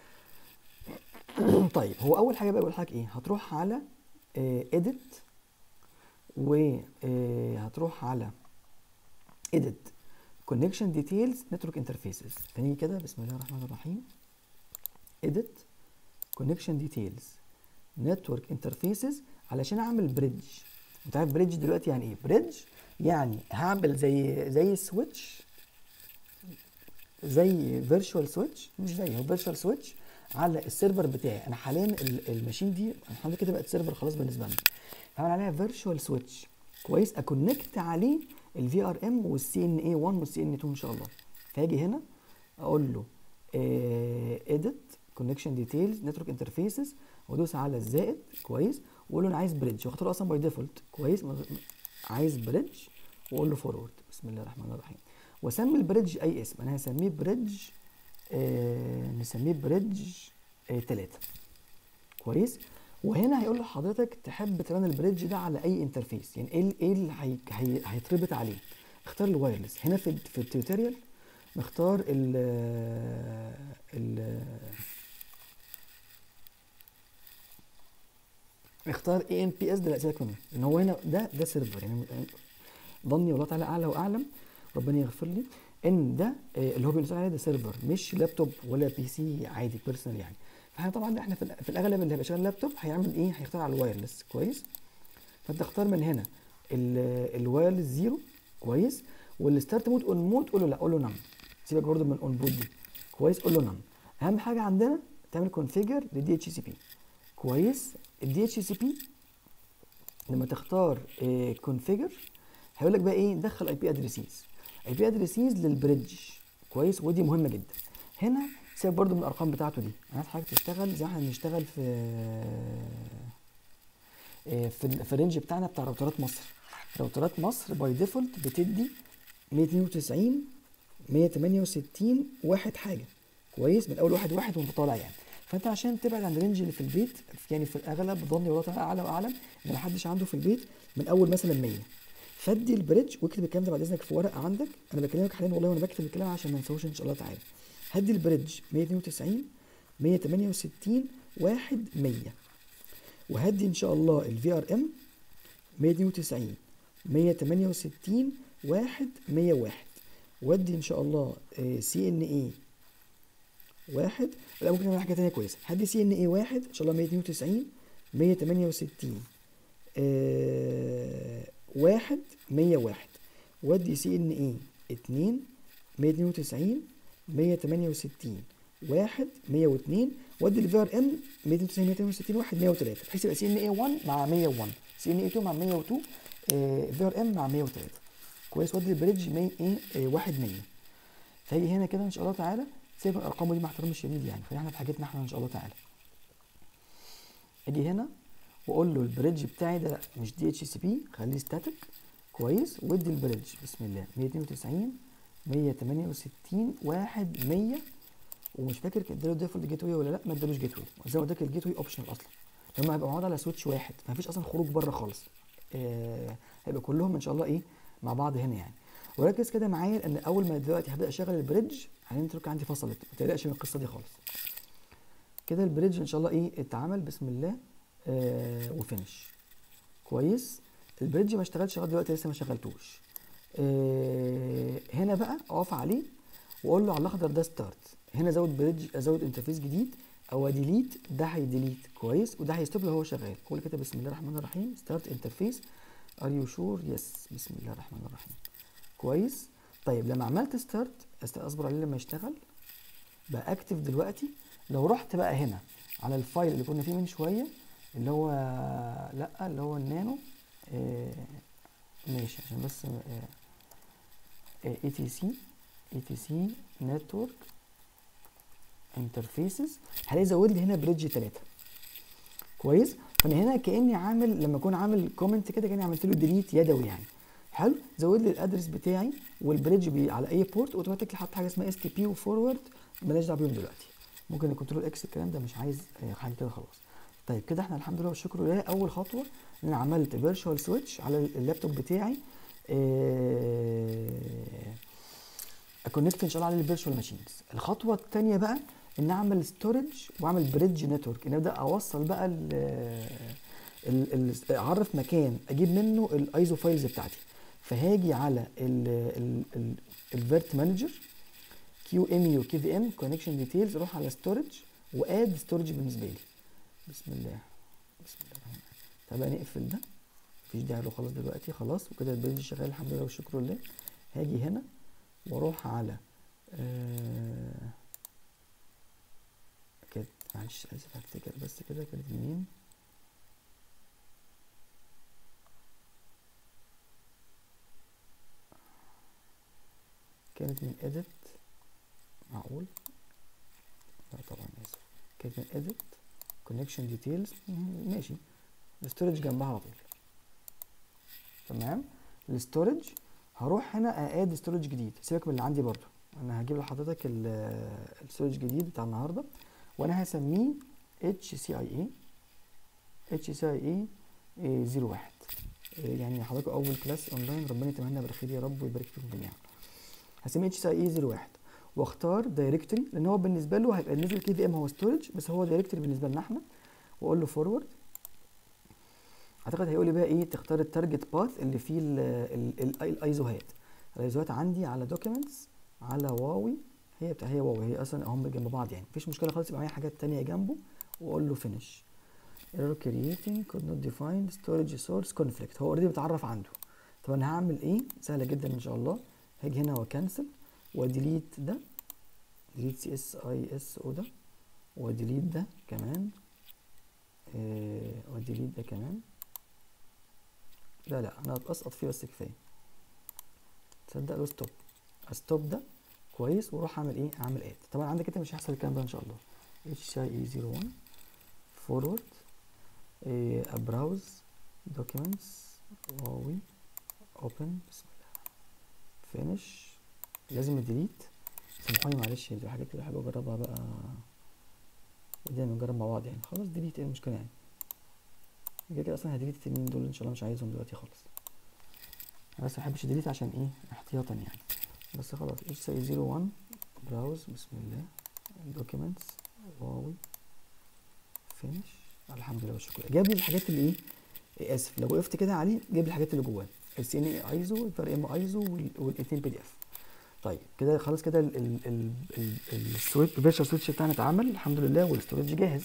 طيب هو اول حاجه بقى بيقول لحضرتك ايه، هتروح على اديت وهتروح على اديت كونكشن ديتيلز نتورك انترفيسز. تاني كده بسم الله الرحمن الرحيم. اديت كونكشن ديتيلز نتورك انترفيسز علشان اعمل بريدج. انت عارف بريدج دلوقتي يعني ايه؟ بريدج يعني هعمل زي زي سويتش، زي فيرتشوال سويتش، مش زي هو فيرتشوال سويتش على السيرفر بتاعي. انا حاليا الماشين دي الحمد كده بقت سيرفر خلاص بالنسبه لنا، هعمل عليها فيرتشوال سويتش كويس، اكونكت عليه الفي ار ام والسي ان اي واحد والسي ان اتنين ان شاء الله. فاجي هنا اقول له اديت كونكشن ديتيلز نتورك انترفيسز، وادوس على الزائد كويس، واقول له انا عايز بريدج، واختار اصلا باي ديفولت كويس عايز بريدج، واقول له فورورد. بسم الله الرحمن الرحيم. واسمي البريدج اي اسم، انا هسميه بريدج آه نسميه بريدج آه تلاتة كويس. وهنا هيقول له حضرتك تحب ترن البريدج ده على اي انترفيس، يعني ايه ايه اللي هي هي هيتربط عليه. اختار الوايرلس. هنا في في التيوتوريال نختار ال ال اختار اي ام بي اس، ده لا سيبك منه، ان هو هنا ده ده سيرفر، يعني ظني والله تعالى اعلى واعلم، ربنا يغفر لي، ان ده اللي هو بينزل عليه ده سيرفر مش لابتوب ولا بي سي عادي بيرسونال يعني. فاحنا طبعا احنا في, في الاغلب اللي هيبقى شغال لابتوب هيعمل ايه؟ هيختار على الوايرلس كويس. فانت اختار من هنا الوايرلس زيرو كويس، والستارت مود اون مود قول له لا، قول له نعم، سيبك برده من الاون بوت دي كويس، قول له نعم. اهم حاجه عندنا تعمل كونفيجر للدي اتش سي بي كويس. الدي اتش سي بي لما تختار كونفيجر هيقول لك بقى ايه؟ دخل اي بي ادريسيز، اي بي ادريسيز للبريدج كويس، ودي مهمه جدا. هنا سيبك برده من الارقام بتاعته دي، انا عايز حضرتك تشتغل زي ما احنا بنشتغل في في في الرينج بتاعنا بتاع راوترات مصر. راوترات مصر باي ديفولت بتدي مية اتنين وتسعين مية تمانية وستين واحد حاجه كويس، من اول واحد واحد وانت طالع يعني. فانت عشان تبعد عن الرينج اللي في البيت، يعني في الاغلب ظني والله تعالى اعلى واعلم ان محدش عنده في البيت من اول مثلا مية، فدي البريدج. واكتب الكلام ده بعد اذنك في ورقه عندك، انا بكلمك حاليا والله وانا بكتب الكلام عشان ما نسويش ان شاء الله تعالى. هدي البريدج مية اتنين وتسعين مية تمانية وستين واحد مية، وهدي ان شاء الله الفي ار ام مية اتنين وتسعين مية تمانية وستين واحد مية واحد، وادي ان شاء الله سي ان اي واحد. لا ممكن نعمل حاجه ثانيه كويسه، هدي سي ان اي واحد ان شاء الله مية اتنين وتسعين مية تمانية وستين آه واحد مية واحد، وادي سي ان اي اتنين مية اتنين وتسعين مية تمانية وستين واحد مية واتنين، وادي الفي ار ام مية اتنين وتسعين مية تمانية وستين واحد مية وتلاتة، بحيث يبقى سي ان اي واحد مع مية وواحد، سي ان اي اتنين مع مية واتنين، في ار ام مع مية وتلاتة كويس، وادي البريدج مية ايه واحد مية. فهيجي هنا كده ان شاء الله تعالى، سيب الارقام دي مع احترامي الشديد يعني، خلينا احنا في حاجتنا احنا ان شاء الله تعالى. اجي هنا واقول له البريدج بتاعي ده مش دي اتش سي بي، خليه ستاتيك كويس، وادي البريدج بسم الله مية اتنين وتسعين مية تمانية وستين واحد مية، ومش فاكر كان اداله ديفولت جيت واي ولا لا، ما ادالوش جيت واي، زي ما اداك الجيت واي اوبشنال اصلا، لما هيبقى موجود على سويتش واحد فمفيش اصلا خروج بره خالص، آه هيبقى كلهم ان شاء الله ايه مع بعض هنا يعني. وركز كده معايا لان اول ما دلوقتي هبدا اشغل البريدج النتورك عندي فصلت، ما تقلقش من القصه دي خالص. كده البريدج ان شاء الله ايه اتعمل بسم الله آه وفينش كويس. البريدج ما اشتغلش لغايه دلوقتي، لسه ما شغلتوش. آه هنا بقى اقف عليه واقول له على الاخضر ده ستارت، هنا ازود بريدج، ازود انترفيس جديد او ديليت، ده هيديليت كويس، وده هيستوب لو هو شغال. اقول كده بسم الله الرحمن الرحيم ستارت انترفيس ار يو شور يس، بسم الله الرحمن الرحيم كويس. طيب لما عملت ستارت اصبر عليه لما يشتغل بقى اكتف دلوقتي. لو رحت بقى هنا على الفايل اللي كنا فيه من شويه اللي هو لا اللي هو النانو آه ماشي عشان بس اي تي سي اي تي سي نتورك انترفيسز، هلاقي زود لي هنا بريدج تلاتة كويس. فانا هنا كاني عامل لما اكون عامل كومنت كده كاني عملت له ديليت يدوي يعني. حلو، زود لي الادرس بتاعي والبريدج بي على اي بورت اوتوماتيكلي، حط حاجه اسمها اس تي بي وفورورد مالناش دعوه بيهم دلوقتي، ممكن الكنترول اكس الكلام ده مش عايز حاجه كده خلاص. طيب كده احنا الحمد لله والشكر لله اول خطوه ان انا عملت فيرتشوال سويتش على اللابتوب بتاعي اكونكت ان شاء الله على الفيرتشوال ماشينز. الخطوه الثانيه بقى ان اعمل ستورج واعمل بريدج نتورك، ان ابدا اوصل بقى ال اعرف مكان اجيب منه الايزو فايلز بتاعتي. فهاجي على الفيرت مانجر كيو ام يو كي في ام كونكشن ديتيلز، اروح على ستورج واد ستورج بالنسبه لي بسم الله بسم الله الرحمن الرحيم. طب نقفل ده مفيش داعي له خلاص دلوقتي خلاص، وكده البريدج شغال الحمد لله والشكر لله. هاجي هنا واروح على آه كده معلش اسف هفتكر بس كده كانت منين. كانت من edit. معقول؟ لا طبعا اسف، كانت من edit connection details. ماشي، الستورج جنبها على طول. تمام. الستورج هروح هنا ااد ستورج جديد، سيبك من اللي عندي برضو، انا هجيب لحضرتك الستورج الجديد بتاع النهارده وانا هسميه اتش سي اي اي اتش سي اي اي صفر واحد. يعني حضرتك اول كلاس اونلاين، ربنا يتمنى بالخير يا رب ويبارك فيكم جميعا. هسميه اتش سي اي اي صفر واحد واختار دايركتوري، لان هو بالنسبه له هيبقى بالنسبه للكي في ام هو ستورج، بس هو دايركتوري بالنسبه لنا احنا. واقول له فورورد. اعتقد هيقول لي بقى ايه، تختار التارجت باث اللي فيه الايزوهات. الايزوهات عندي على دوكيومنتس على واوي، هي بتاع هي واوي، هي اصلا هم جنب بعض يعني مفيش مشكله خالص، يبقى معايا حاجات تانية جنبه. واقول له فينيش. error creating could not define storage source conflict، هو اوريدي متعرف عنده. طب انا هعمل ايه؟ سهله جدا ان شاء الله. هاجي هنا واكنسل وديليت ده، ديليت سي اس اي اس او ده، وديليت ده كمان، إيه وديليت ده كمان. لا لا انا اسقط فيه بس كفايه. تصدق له ستوب، استوب ده كويس واروح اعمل ايه، اعمل اد. طبعا عندك انت مش هيحصل الكلام ده ان شاء الله. اتش سي اي صفر واحد فورورد براوز دوكيومنتس واوي اوبن، بسم الله فينيش. لازم ديليت، سامحوني معلش دي حاجات كده حابب اجربها بقى، ودينا نجرب مع بعض يعني. خلاص ديليت، ايه المشكله يعني؟ كده كده اصلا هديليت التنين دول ان شاء الله، مش عايزهم دلوقتي خالص. بس محبش ديليت عشان ايه، احتياطا يعني. بس خلاص اتش سي اي صفر واحد براوز، بسم الله دوكيومنتس واوي فينيش. الحمد لله والشكر، جاب لي الحاجات اللي ايه, إيه اسف لو وقفت كده عليه، جاب لي الحاجات اللي جواه، السي ان اي ايزو والفار ام ايزو والاثنين بي دي اف. طيب كده خلاص كده السويتش الفيرتشوال سويتش بتاعنا اتعمل الحمد لله، والاستورج جاهز.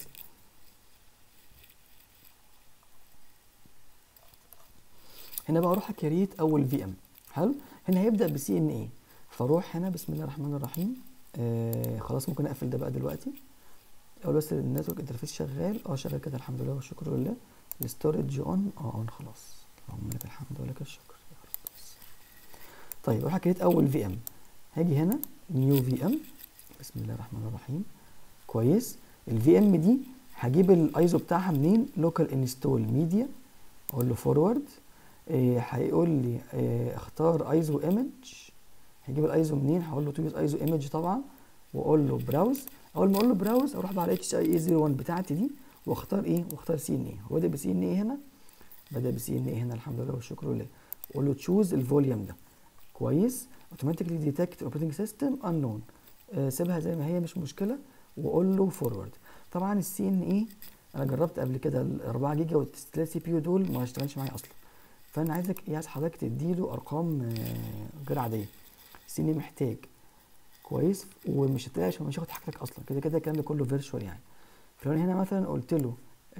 هنا بقى اروح اكريت اول في ام. حلو. هنا هيبدا بسي ان اي، فاروح هنا بسم الله الرحمن الرحيم. آه خلاص ممكن اقفل ده بقى دلوقتي. اقول بس النتورك انترفيس شغال، اه شغال كده الحمد لله والشكر لله. الستورج اون، اه اون خلاص. اللهم لك الحمد ولك الشكر يا رب. بس طيب اروح اكريت اول في ام. هاجي هنا نيو في ام، بسم الله الرحمن الرحيم. كويس. الفي ام دي هجيب الايزو بتاعها منين؟ لوكال انستول ميديا، اقول له فورورد. هيقول إيه لي إيه اختار ايزو ايمج. هجيب الايزو منين؟ هقول له تو يوز ايزو ايمج طبعا، واقول له براوز. اول ما اقول له براوز اروح بقى على اتش اي اي صفر واحد بتاعتي دي، واختار ايه؟ واختار سي ان اي. هو بدا بسي ان اي هنا، بدا بسي ان اي هنا الحمد لله والشكر لله. اقول له تشوز الفوليوم ده. كويس. اوتوماتيكلي ديتكت اوبريتنج سيستم انون، سيبها زي ما هي مش مشكله، واقول له فورورد. طبعا السي ان اي انا جربت قبل كده ال أربعة جيجا والثلاثة سي بي يو دول ما اشتغلش معايا اصلا، فانا عايزك ايه، عايز حضرتك تديله ارقام غير عاديه. السي ان اي محتاج. كويس. ومش هتلاقي، مش هاخد حاجتك اصلا، كده كده الكلام ده كله فيرتشوال يعني. فلو انا هنا مثلا قلت له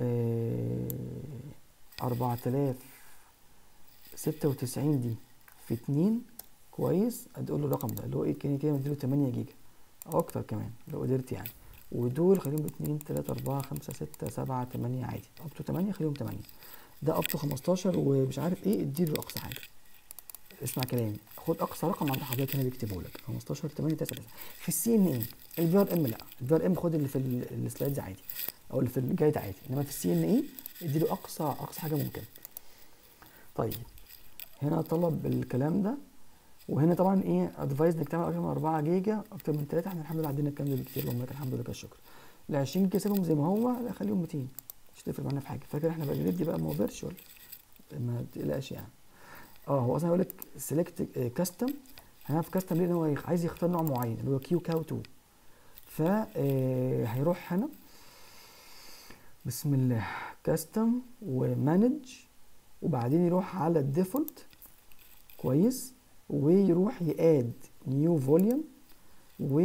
أربعة آلاف وستة وتسعين دي في اتنين، كويس، هتقول له الرقم ده اللي هو ايه، كان كده مديله تمانية جيجا او اكتر كمان لو قدرت يعني. ودول خليهم اتنين تلاتة أربعة خمسة ستة سبعة تمانية عادي، اب تو تمانية خليهم تمانية. ده اب تو خمستاشر ومش عارف ايه، اديله اقصى حاجه. اسمع كلامي، خد اقصى رقم عند حضرتك هنا بيكتبه لك خمستاشر تمانية تسعة تسعة. في السي ان اي الفي ار ام لا، الفي ار ام خد اللي في السلايدز عادي او اللي في الجايد عادي، انما في السي ان اي اديله اقصى اقصى حاجه ممكن. طيب هنا طلب الكلام ده، وهنا طبعا ايه ادفايز انك تعمل اكتر من أربعة جيجا، اكتر من تلاتة. احنا الحمد لله عندنا الكلام ده بكتير، اللهم لك الحمد ولك الشكر. ال عشرين جيجا سيبهم زي ما هو، لا خليهم ميتين، مش هتفرق معانا في حاجه. فاكر احنا بقى بندي بقى ما هو فيرتشوال، ما تقلقش يعني. اه هو اصلا هيقول لك سيلكت كاستم. هنا في كاستم ليه؟ ان هو عايز يختار نوع معين اللي هو كيو كاو اتنين. ف هيروح هنا بسم الله كاستم ومانج، وبعدين يروح على الديفولت. كويس. ويروح ياد نيو فوليوم، و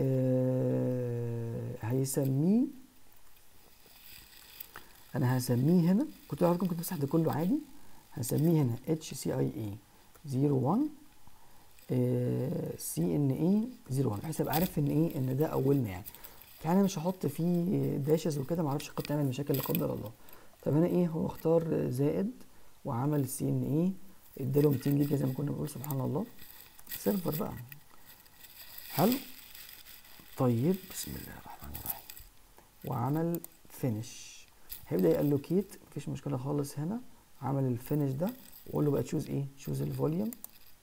هيسميه، انا هسميه هنا، كنت عارفكم كنت بمسح ده كله عادي. هسميه هنا اتش سي اي اي صفر واحد سي ان اي صفر واحد، بحيث ابقى عارف ان ايه، ان ده اولنا يعني. يعني مش هحط فيه داشز وكده، معرفش قد تعمل مشاكل لا قدر الله. طب هنا ايه، هو اختار زائد وعمل سي ان ايه، اداله ميتين جيجا زي ما كنا بنقول، سبحان الله، سيرفر بقى. حلو. طيب بسم الله الرحمن الرحيم، وعمل فينش. هيبدا يالوكيت، مفيش مشكله خالص. هنا عمل الفينش ده، وقول له بقى تشوز ايه، تشوز الفوليوم،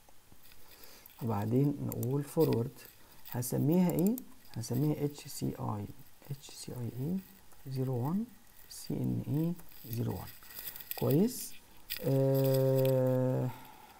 وبعدين نقول فورورد. هسميها ايه، هسميها اتش سي اي اتش سي اي اي صفر واحد سي ان اي صفر واحد. كويس. آه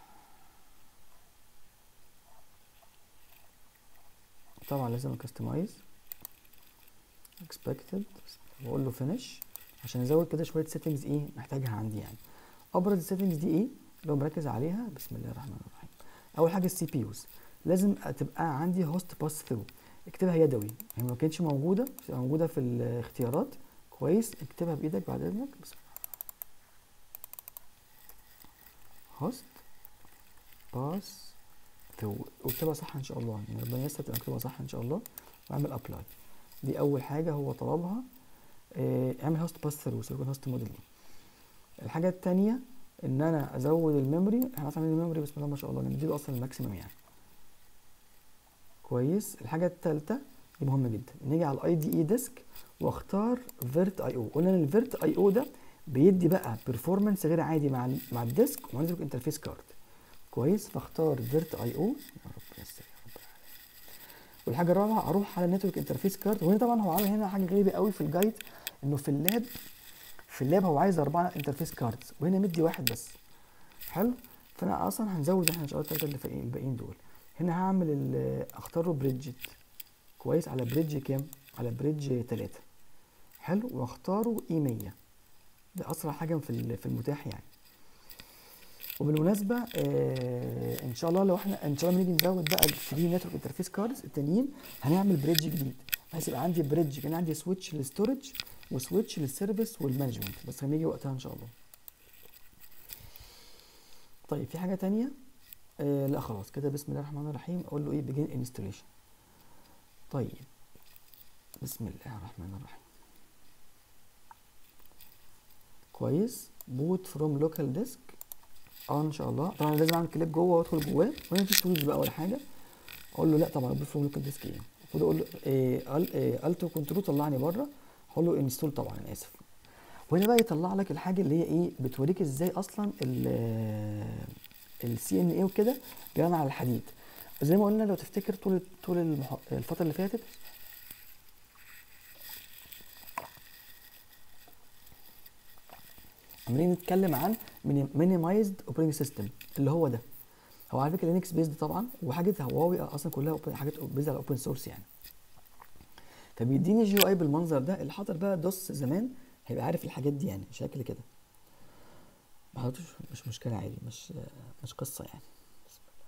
طبعا لازم كاستمايز اكسبكتد، واقول له فينش عشان ازود كده شويه سيتنجز ايه محتاجها عندي يعني. ابرز السيتنجز دي ايه لو مركز عليها، بسم الله الرحمن الرحيم. اول حاجه السي بي يوز، لازم تبقى عندي هوست باس ثرو، اكتبها يدوي، هي ما كانتش موجوده، تبقى موجوده في الاختيارات. كويس، اكتبها بايدك بعد اذنك. بسم الله، هوست باس ثرو، واكتبها صح ان شاء الله، يعني ربنا يستر تبقى اكتبها صح ان شاء الله، واعمل ابلاي. دي اول حاجه هو طلبها، اه اعمل هوست باس ثرو سيكون هوست موديل. دي الحاجه الثانيه، ان انا ازود الميموري. احنا عاملين الميموري بسم الله ما شاء الله، نديله اصلا الماكسيمم يعني. كويس. الحاجه الثالثه دي مهمه جدا، نيجي على الاي دي اي ديسك واختار فيرت اي او. قلنا ان الفيرت اي او ده بيدي بقى بيرفورمانس غير عادي مع ال مع الديسك ومع النتورك انترفيس كارد. كويس، فاختار فيرت اي او، يا رب يسر يا رب. والحاجه الرابعه اروح على النتورك انترفيس كارد. وهنا طبعا هو عامل هنا حاجه غريبه قوي في الجايد، انه في اللاب في اللاب هو عايز اربعه انترفيس كاردز، وهنا مدي واحد بس. حلو. فانا اصلا هنزود احنا ان شاء الله الثلاثه اللي الباقيين دول. هنا هعمل اختاره بريدجت. كويس، على بريدج كام، على بريدج ثلاثة. حلو، واختاره اي مية، ده اسرع حاجه في في المتاح يعني. وبالمناسبه آه ان شاء الله لو احنا ان شاء الله نيجي نزود بقى الثري نتورك انترفيس كاردز التانيين، هنعمل بريدج جديد، بحيث يبقى عندي بريدج كان عندي سويتش للستورج وسويتش للسيرفيس والمانجمنت، بس هنيجي وقتها ان شاء الله. طيب في حاجه تانية، آه لا خلاص كده، بسم الله الرحمن الرحيم. اقول له ايه، بيجين انستليشن. طيب بسم الله الرحمن الرحيم. كويس، بوت فروم لوكال ديسك. اه ان شاء الله. طبعا لازم اعمل كليك جوه وادخل جواه، وهنا مفيش تولز بقى ولا حاجه. اقول له لا طبعا بوت فروم لوكال ديسك ايه، المفروض اقول له ايه التو كنترول طلعني بره، هقول له انستول طبعا، انا اسف. وهنا بقى يطلع لك الحاجه اللي هي ايه، بتوريك ازاي اصلا السي ان اي وكده بيبان على الحديد. زي ما قلنا لو تفتكر طول طول المح... الفتره اللي فاتت عمالين نتكلم عن مينيمايزد اوبريتنج سيستم، اللي هو ده. هو على فكره لينكس بيزد طبعا، وحاجه هواوي اصلا كلها حاجات بيزد على اوبن سورس يعني. فبيديني جي او اي بالمنظر ده. اللي حاضر بقى دوس زمان هيبقى عارف الحاجات دي يعني، شكل كده. ما حضرتوش مش مشكله عادي، مش مش قصه يعني. بسم الله.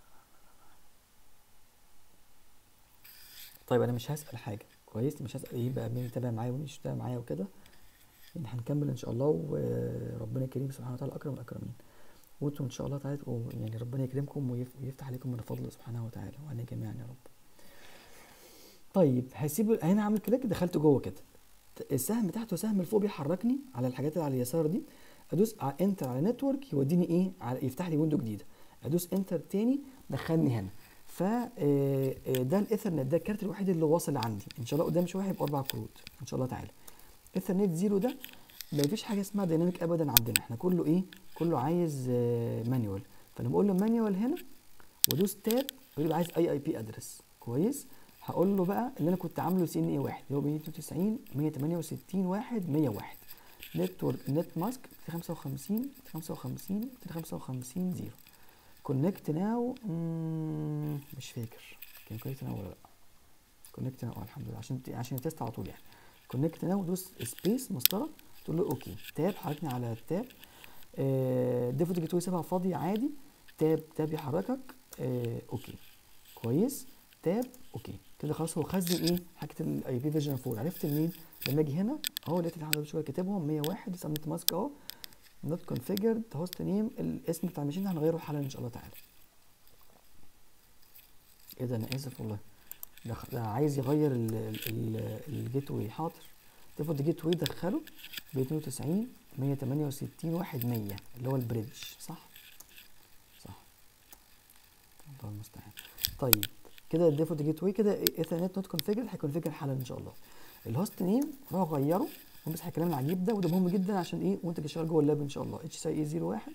طيب انا مش هسال حاجه، كويس، مش هسال ايه بقى مين يتابع معايا ومين مش يتابع معايا وكده يعني. هنكمل ان شاء الله، وربنا كريم سبحانه وتعالى، اكرم الاكرمين. وانتم ان شاء الله تعالى يعني ربنا يكرمكم ويفتح عليكم من فضله سبحانه وتعالى، وعلينا جميعا يا رب. طيب هسيب هنا، اعمل كليك، دخلت جوه كده. السهم تحته سهم اللي فوق بيحركني على الحاجات اللي على اليسار دي. ادوس على انتر على نتورك يوديني ايه، على يفتح لي ويندو جديده. ادوس انتر تاني دخلني هنا. ف ده الايثرنت، ده الكارت الوحيد اللي واصل عندي. ان شاء الله قدام شويه هيبقى اربع كروت ان شاء الله تعالى. ايثرنت زيرو ده ما فيش حاجه اسمها دايناميك ابدا عندنا، احنا كله ايه، كله عايز مانيوال. فانا بقول له مانيوال هنا وادوس تاب، يقول لي عايز اي اي بي ادرس. كويس، هقول له بقى اللي انا كنت عامله سي ان اي واحد اللي هو مية واتنين وتسعين مية وتمانية وستين واحد مية وواحد. نتورك نت ماسك خمسة وخمسين خمسة وخمسين خمسة وخمسين زيرو. كونكت ناو، مش فاكر كان كونكت ناو ولا لا. كونكت ناو الحمد لله، عشان عشان يتست على طول يعني. كونكت ناو، دوس سبيس مسطره، تقول له اوكي. تاب حركني على التاب. آه ديفولت جيت واي سيبها فاضي عادي. تاب تاب يحركك. آه اوكي. كويس، تاب اوكي كده خلاص. هو خزن ايه، حاجه الاي بي فيرجن أربعة. عرفت منين؟ لما اجي هنا اهو لقيت الحاجه شويه كاتبهم مية وواحد سميت ماسك اهو، نوت كونفيجرد هوست نيم. الاسم بتاع الماشين هنغيره حالا ان شاء الله تعالى. ايه ده، انا اسف والله. ده, ده عايز يغير الجيت واي. حاضر، ديفولت جيت واي دخله ب اتنين وتسعين مية تمانية وستين واحد مية اللي هو البريدج، صح؟ صح، الله المستعان. طيب كده الديفولت جيت واي كده ايثرنت نوت كونفيجر هيكونفيجر حالا ان شاء الله. الهوست نيم روح غيره وامسح الكلام العجيب ده، وده مهم جدا عشان ايه وانت شغال جوه اللاب ان شاء الله. اتش سي اي صفر واحد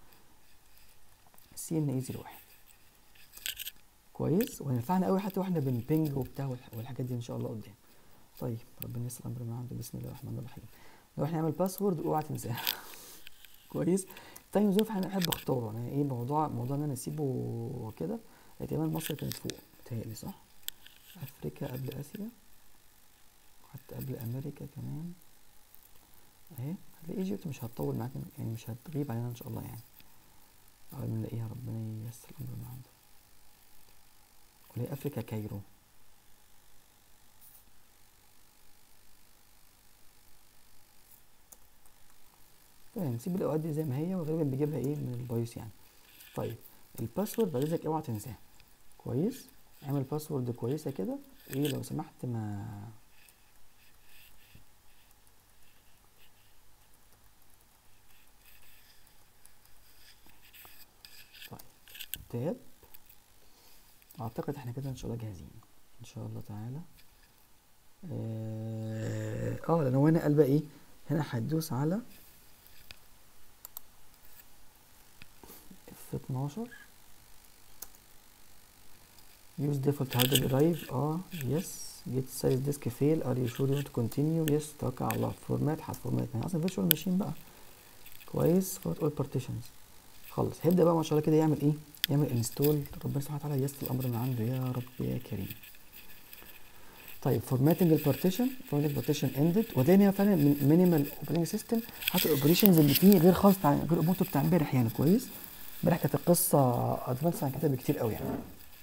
سي ان اي صفر واحد كويس، وهينفعنا قوي حتى واحنا بنبنج وبتاع والحاجات دي ان شاء الله قدام. طيب ربنا يسر امر ما عنده. بسم الله الرحمن الرحيم. لو احنا نعمل باسورد اوعى تنساها. كويس. تاني ظروف انا بحب اختاره انا ايه موضوع موضوع ان انا اسيبه كده. تقريبا مصر كانت فوق متهيألي، صح؟ افريقيا قبل اسيا، حتى قبل امريكا كمان اهي. هتلاقي ايجيبت مش هتطول معاك يعني، مش هتغيب علينا ان شاء الله يعني. اول ما نلاقيها ربنا ييسر الامر ما عنده. ولا افريقيا كايرو. تمام، نسيب الاوقات دي زي ما هي، وغالبا بيجيبها ايه من البايوس يعني. طيب الباسورد بعد اذنك اوعى تنساها. كويس، اعمل باسورد كويسه كده، وايه لو سمحت ما طيب تاب. اعتقد احنا كده ان شاء الله جاهزين ان شاء الله تعالى. اه, آه لان هو هنا قال بقى ايه، هنا هتدوس على اف اتناشر use default hard drive. اه يس get size disk fail are you sure you want to continue. يس توكل على الله. فورمات هتفورمات يعني اصلا فيرتشوال ماشين بقى. كويس. فوت all partitions. خلص هيبدا بقى ما شاء الله كده يعمل ايه، يعمل انستول. ربنا سبحانه وتعالى ييسر الامر من عنده يا رب يا كريم. طيب فورماتنج البارتيشن، فورماتنج البارتيشن اندد. وهتلاقي ان هي فعلا من مينيمال اوبريتنج سيستم، حتى الاوبريشنز اللي فيه غير خالص بتاع غير اوبونتو بتاع امبارح يعني. كويس. امبارح كانت القصه ادفانس عن كده بكتير قوي يعني.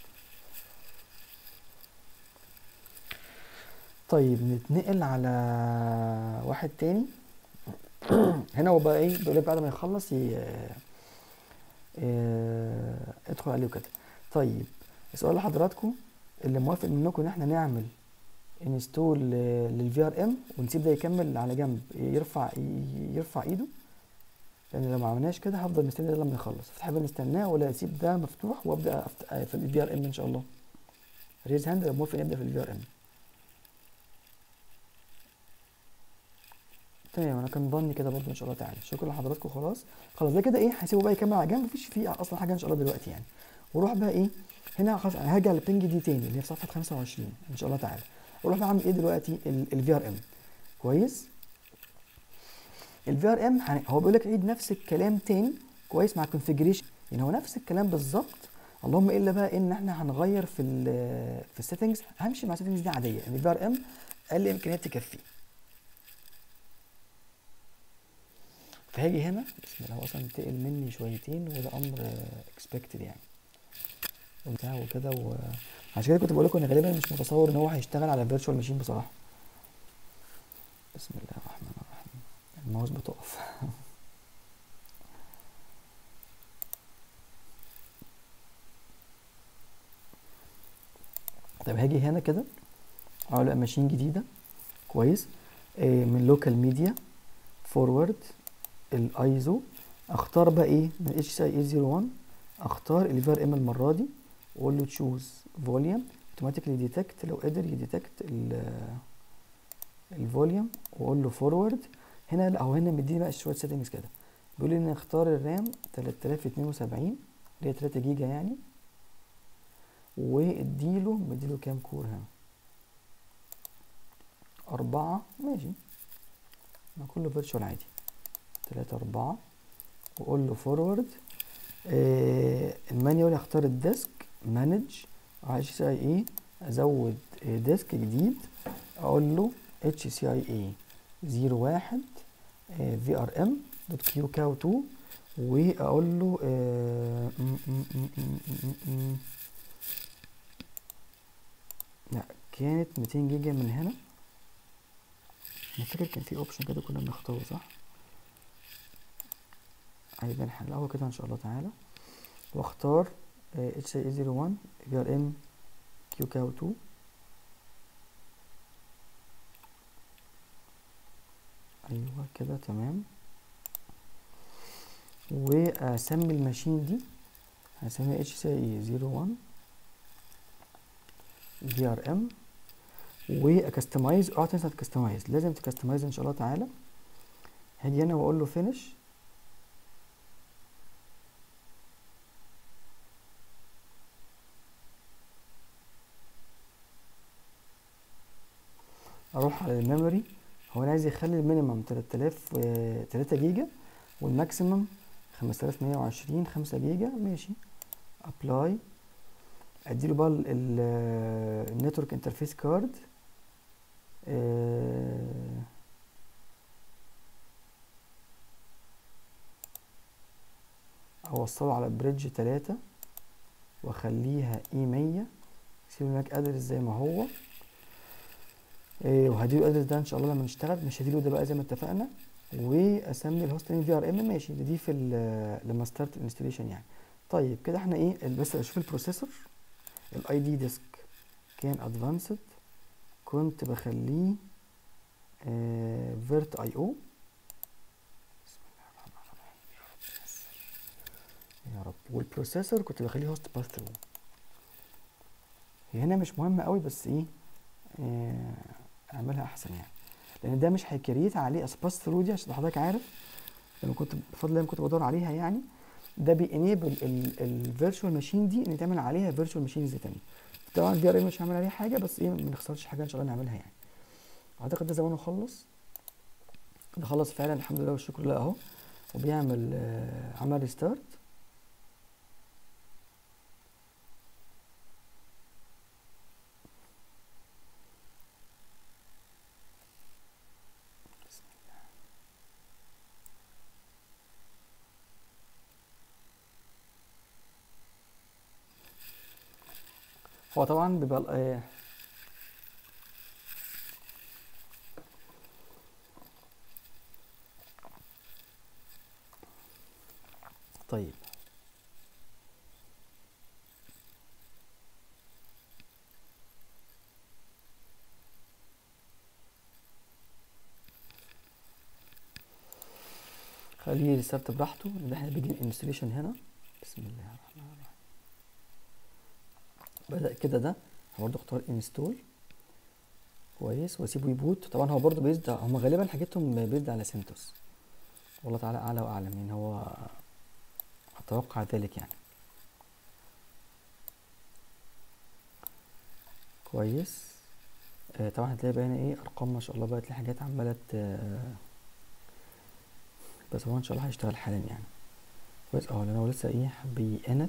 طيب نتنقل على واحد تاني. هنا هو بقى ايه بيقول لك بعد ما يخلص ي... اه... ادخل عليه وكده. طيب السؤال لحضراتكم اللي موافق منكم ان احنا نعمل انستول للفي ار ام ونسيب ده يكمل على جنب، يرفع يرفع ايده، لان لو ما عملناش كده هفضل مستني ده لما يخلص. فتحب نستناه ولا اسيب ده مفتوح وابدا في الفي ار ام ان شاء الله؟ ريز هاند لو موافق نبدا في الفي ار ام. تمام، انا كان ظني كده برضه ان شاء الله تعالى. شكرا لحضراتكم. خلاص خلاص ده كده ايه هسيبه بقى يكمل على جنب، مفيش فيه اصلا حاجه ان شاء الله دلوقتي يعني. واروح بقى ايه هنا خلاص انا هرجع للبنج دي تاني اللي هي في صفحه خمسة وعشرين ان شاء الله تعالى. واروح بقى اعمل ايه دلوقتي الفي ار ام. كويس. الفي ار ام هو بيقول لك عيد نفس الكلام تاني. كويس. مع الكونفيجريشن يعني هو نفس الكلام بالظبط، اللهم الا بقى ان احنا هنغير في ال في السيتنجز. همشي مع السيتنجز دي عاديه ان الفي ار ام اقل امكانيات تكفيه. فهاجي هنا بسم الله. هو اصلا تقل مني شويتين وده امر اكسبكتد يعني وبتاع وكده، وعشان كده كنت بقول لكم ان غالبا مش متصور ان هو هيشتغل على فيرتشوال ماشين بصراحه. بسم الله الرحمن الرحيم. الماوس بتقف. طب هاجي هنا كده اعمل ماشين جديده. كويس. إيه من لوكال ميديا فورورد الايزو. اختار بقى ايه من اتش سي اي صفر واحد. اختار الفي ار ام المره دي واقول له تشوز فوليوم. اوتوماتيكلي ديتكت لو قدر يديتكت الفوليوم. واقول له فورورد. هنا لا هو هنا مديني بقى شويه سيتنجز كده. بيقول لي ان اختار الرام تلاتة آلاف واتنين وسبعين اللي هي تلاتة جيجا يعني. واديله مديله كام كور هنا؟ أربعة. ماشي، ما كله فيرتشوال عادي. تلاتة أربعة. وأقول له فورورد. آه المانيوال اختار الديسك مانج اتش سي اي اي. ازود آه ديسك جديد. اقول له اتش سي اي اي صفر واحد آه في ار ام دوت كيو كاو اتنين. واقول له آه م م م م م لا كانت ميتين جيجا من هنا. انا فاكر كان في اوبشن كده كنا بنختاره صح. هيبقى نحلها كده ان شاء الله تعالى. واختار اتش سي اي صفر واحد في ار ام كيو كاو اتنين. ايوه كده تمام. واسمي الماشين دي، هسميها اتش سي اي صفر واحد في ار ام، واكستمايز. اوعى تنسى تكستمايز، لازم تكستمايز ان شاء الله تعالى. هاجي هنا واقول له فينش، اروح على الميموري. هو انا عايز يخلي المينيمم تلاتة آلاف تلاتة جيجا والماكسيمم خمسة آلاف ومية وعشرين خمسة جيجا. ماشي، ابلاي. اديله بقى النتورك انترفيس كارد، اوصله على بريدج تلاتة واخليها اي مية. سيب الماك ادرس زي ما هو، إيه وهديله الادرس ده ان شاء الله لما نشتغل. مش هديله ده بقى زي ما اتفقنا. واسمي الهوست نيم في ار ام. ماشي، دي في لما ستارت الانستليشن يعني. طيب كده احنا ايه، بس اشوف البروسيسور. الاي دي ديسك كان ادفانسد، كنت بخليه فيرت اي او. بسم الله الرحمن الرحيم يا رب. والبروسيسور كنت بخليه هوست باث ثرو. هنا مش مهم قوي، بس ايه آه اعملها احسن يعني، لان ده مش هيكريت عليه اس باث ثرو دي. عشان حضرتك عارف لما كنت بفضل الله كنت بدور عليها يعني، ده بينيبل الفيرتشوال ماشين دي ان يتعمل عليها فيرتشوال ماشينز تاني. طبعا في ار ام مش هعمل عليها حاجه، بس ايه ما نخسرش حاجه ان شاء الله نعملها يعني. اعتقد ده زمانه خلص. ده خلص فعلا الحمد لله والشكر لله اهو. وبيعمل آه عمل ريستارت. هو طبعا بيبقى آه طيب خليه ريستارت براحته. ان احنا بيجي الانستليشن هنا. بسم الله الرحمن الرحيم. بدأ كده. ده برضه اختار انستول كويس واسيبه يبوت. طبعا هو برضه بيزد، هم غالبا حاجتهم بيزد على سنتوس، والله تعالى اعلى واعلم يعني. هو اتوقع ذلك يعني. كويس. آه طبعا هتلاقي بقى هنا ايه ارقام ما شاء الله بقى، تلاقي حاجات عماله آه بس هو ان شاء الله هيشتغل حالا يعني. كويس اهو، لان هو لسه ايه بينت.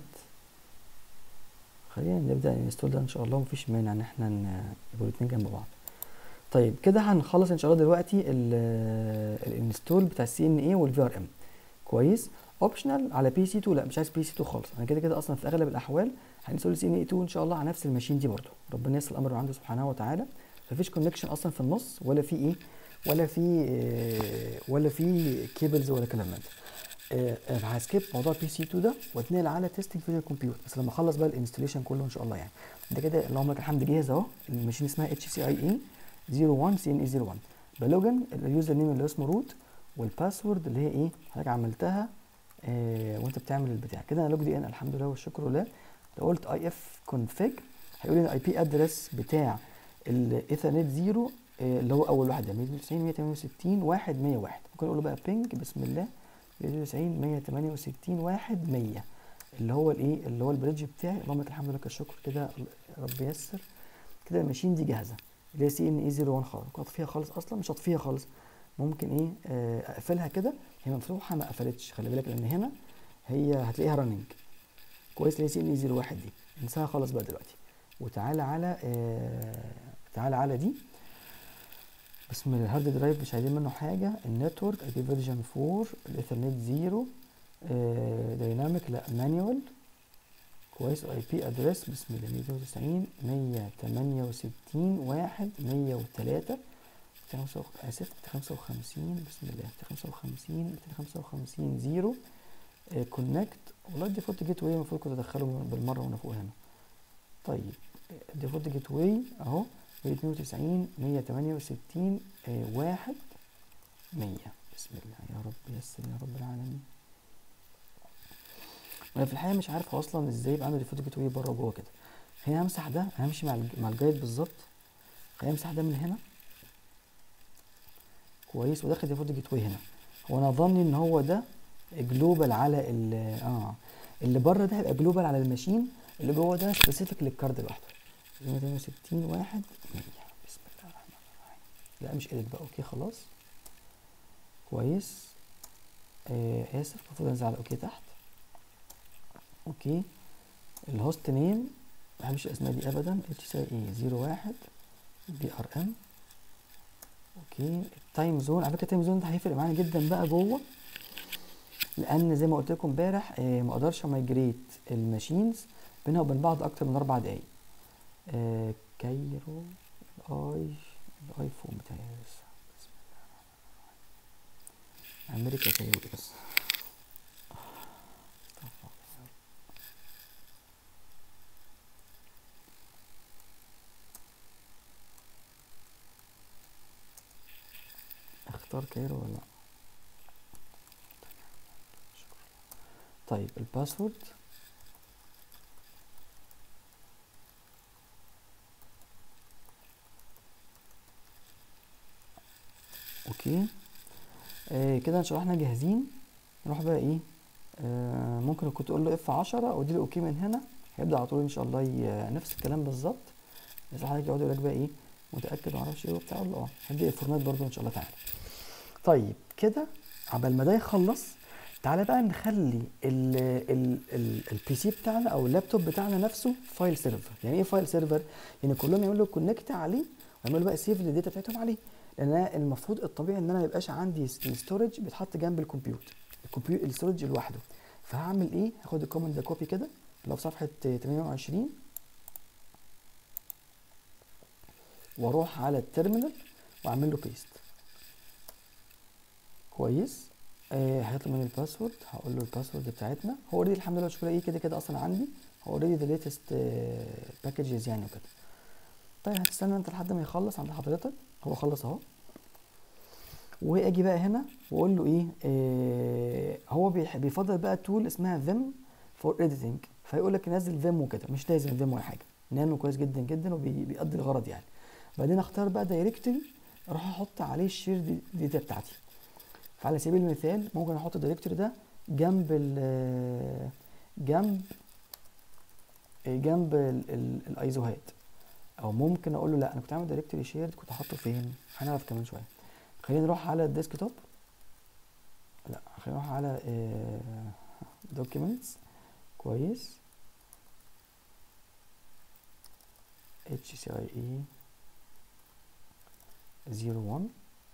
خلينا نبدا الانستول ده ان شاء الله. مفيش مانع ان احنا يبقوا الاتنين جنب بعض. طيب كده هنخلص ان شاء الله دلوقتي الانستول بتاع السي ان اي والفي ار ام. كويس. اوبشنال على بي سي اتنين. لا مش عايز بي سي اتنين خالص. انا كده كده اصلا في اغلب الاحوال هنستول سي ان اي اتنين ان شاء الله على نفس الماشين دي برضو. ربنا ييسر الامر من عنده سبحانه وتعالى. مفيش كونكشن اصلا في النص، ولا في ايه ولا في إيه ولا في كيبلز ولا كلام من ده. هسكيب موضوع بي سي اتنين ده واتنقل على تيستنج فيديو كمبيوتر بس لما اخلص بقى الانستليشن كله ان شاء الله يعني. ده كده اللهم لك الحمد جاهز اهو. الماشين اسمها اتش سي اي اي صفر واحد سي ان اي صفر واحد. بلوجن اليوزر نيم اللي اسمه روت، والباسورد اللي هي ايه حضرتك عملتها آه وانت بتعمل البتاع كده. انا لوج دي ان الحمد لله والشكر لله. لو قلت اي اف كونفيج هيقول لي الاي بي ادرس بتاع الايثرنت زيرو آه اللي هو اول واحد ده مية وتسعين مية تمانية وستين واحد مية وواحد. ممكن اقول له بقى بينج بسم الله مية وتسعين مية تمانية وستين واحد مية اللي هو الايه اللي هو البريدج بتاعي. اللهم لك الحمد لله والشكر كده رب ييسر. كده الماشين دي جاهزه اللي هي سي ان اي صفر واحد. خلاص اطفيها خالص، اصلا مش هطفيها خالص. ممكن ايه اقفلها كده. هي مفتوحه ما قفلتش، خلي بالك لان هنا هي هتلاقيها رننج. كويس. اللي هي سي ان اي صفر واحد دي انساها خالص بقى دلوقتي. وتعالى على آه تعالى على دي. بسم الله. الهارد درايف مش عايزين منه حاجه. النتورك اي بي فيرجن اربعة. الايثرنت زيرو آه دايناميك لا مانيوال. كويس. اي بي ادرس بسم الله مية وتسعين مية تمانية وستين واحد مية وتلاتة اسف خمسة وخمسين بسم الله خمسة وخمسين ميتين وخمسة وخمسين زيرو كونكت. والله الديفولت جيت واي المفروض كنت ادخله بالمره وانا فوق هنا. طيب الديفولت جيت واي اهو مية اتنين وتسعين مية تمانية وستين واحد مية. بسم الله يا رب يسر يا رب العالمين. وانا في الحقيقه مش عارف هو اصلا ازاي يبقى عنده ديفولت جيت واي بره وجوه كده. خليني همسح ده، همشي مع الج- مع الجايد بالظبط. خليني امسح ده من هنا كويس، وداخل ديفولت جيت واي هنا. هو انا ظني ان هو ده جلوبال على ال اه اللي بره ده هيبقى جلوبال على الماشين، اللي جوه ده سبيسيفيك للكارد لوحده. ميتين وستين واحد مية. بسم الله الرحمن الرحيم. لا مش اديت بقى، اوكي خلاص كويس. آه اسف، المفروض انزل على اوكي تحت. اوكي. الهوست نيم ما بحبش الاسماء دي ابدا. اتش سي اي صفر واحد بي ار ام. اوكي. التايم زون، على فكره التايم زون ده هيفرق معانا جدا بقى جوه، لان زي ما قلت لكم امبارح آه ما اقدرش امايجريت الماشينز بينها وبين بعض اكتر من اربع دقايق. آه كايرو الاي الايفون بتاعي لسه. بسم الله. امريكا كايرو بس. اختار كايرو ولا لا؟ طيب الباسورد اوكي. آه كده ان شاء الله احنا جاهزين. نروح بقى ايه، آه ممكن كنت اقول له اف عشرة وادي له اوكي من هنا، هيبدا على طول ان شاء الله ي- نفس الكلام بالظبط. بس حضرتك يقعد يقول لك بقى ايه متاكد ومعرفش ايه وبتاع، اقول له اه هيبدا الفورمات برضو ان شاء الله تعالى. طيب كده عبال ما ده يخلص، تعالى بقى نخلي ال ال ال البي سي بتاعنا او اللابتوب بتاعنا نفسه فايل سيرفر. يعني ايه فايل سيرفر؟ يعني كلهم يعملوا كونكت عليه ويعملوا بقى سيف للداتا بتاعتهم عليه. لان أنا المفروض الطبيعي ان انا ما يبقاش عندي الستورج بيتحط جنب الكمبيوتر، الكمبيوتر الستورج لوحده. فهعمل ايه؟ هاخد الكومنت ده كوبي كده لو في صفحه تمنية وعشرين، واروح على التيرمينال واعمل له بيست كويس. آه هيطلب مني الباسورد، هقول له الباسورد بتاعتنا. هو اوريدي الحمد لله شكرا ايه كده كده اصلا عندي، هو اوريدي ذا ليتست باكجز يعني وكده. طيب هتستنى انت لحد ما يخلص عند حضرتك. هو خلص اهو. واجي بقى هنا واقول له ايه، آه هو بيح- بيفضل بقى تول اسمها فيم فور اديتنج، فيقول لك نزل فيم وكده. مش لازم فيم ولا حاجه، نانو كويس جدا جدا وبيقضي الغرض يعني. بعدين اختار بقى دايركتوري اروح احط عليه الشير داتا بتاعتي. فعلى سبيل المثال ممكن احط الدايركتوري ده جنب ال جنب جنب ال- ال- الايزوهات. او ممكن اقول له لا انا كنت عامل دايركتوري شيرد، كنت احطه فين؟ هنعرف كمان شويه. خلينا نروح على الديسكتوب. لا خلينا نروح على دوكيومنتس كويس. اتش سي اي اي صفر واحد.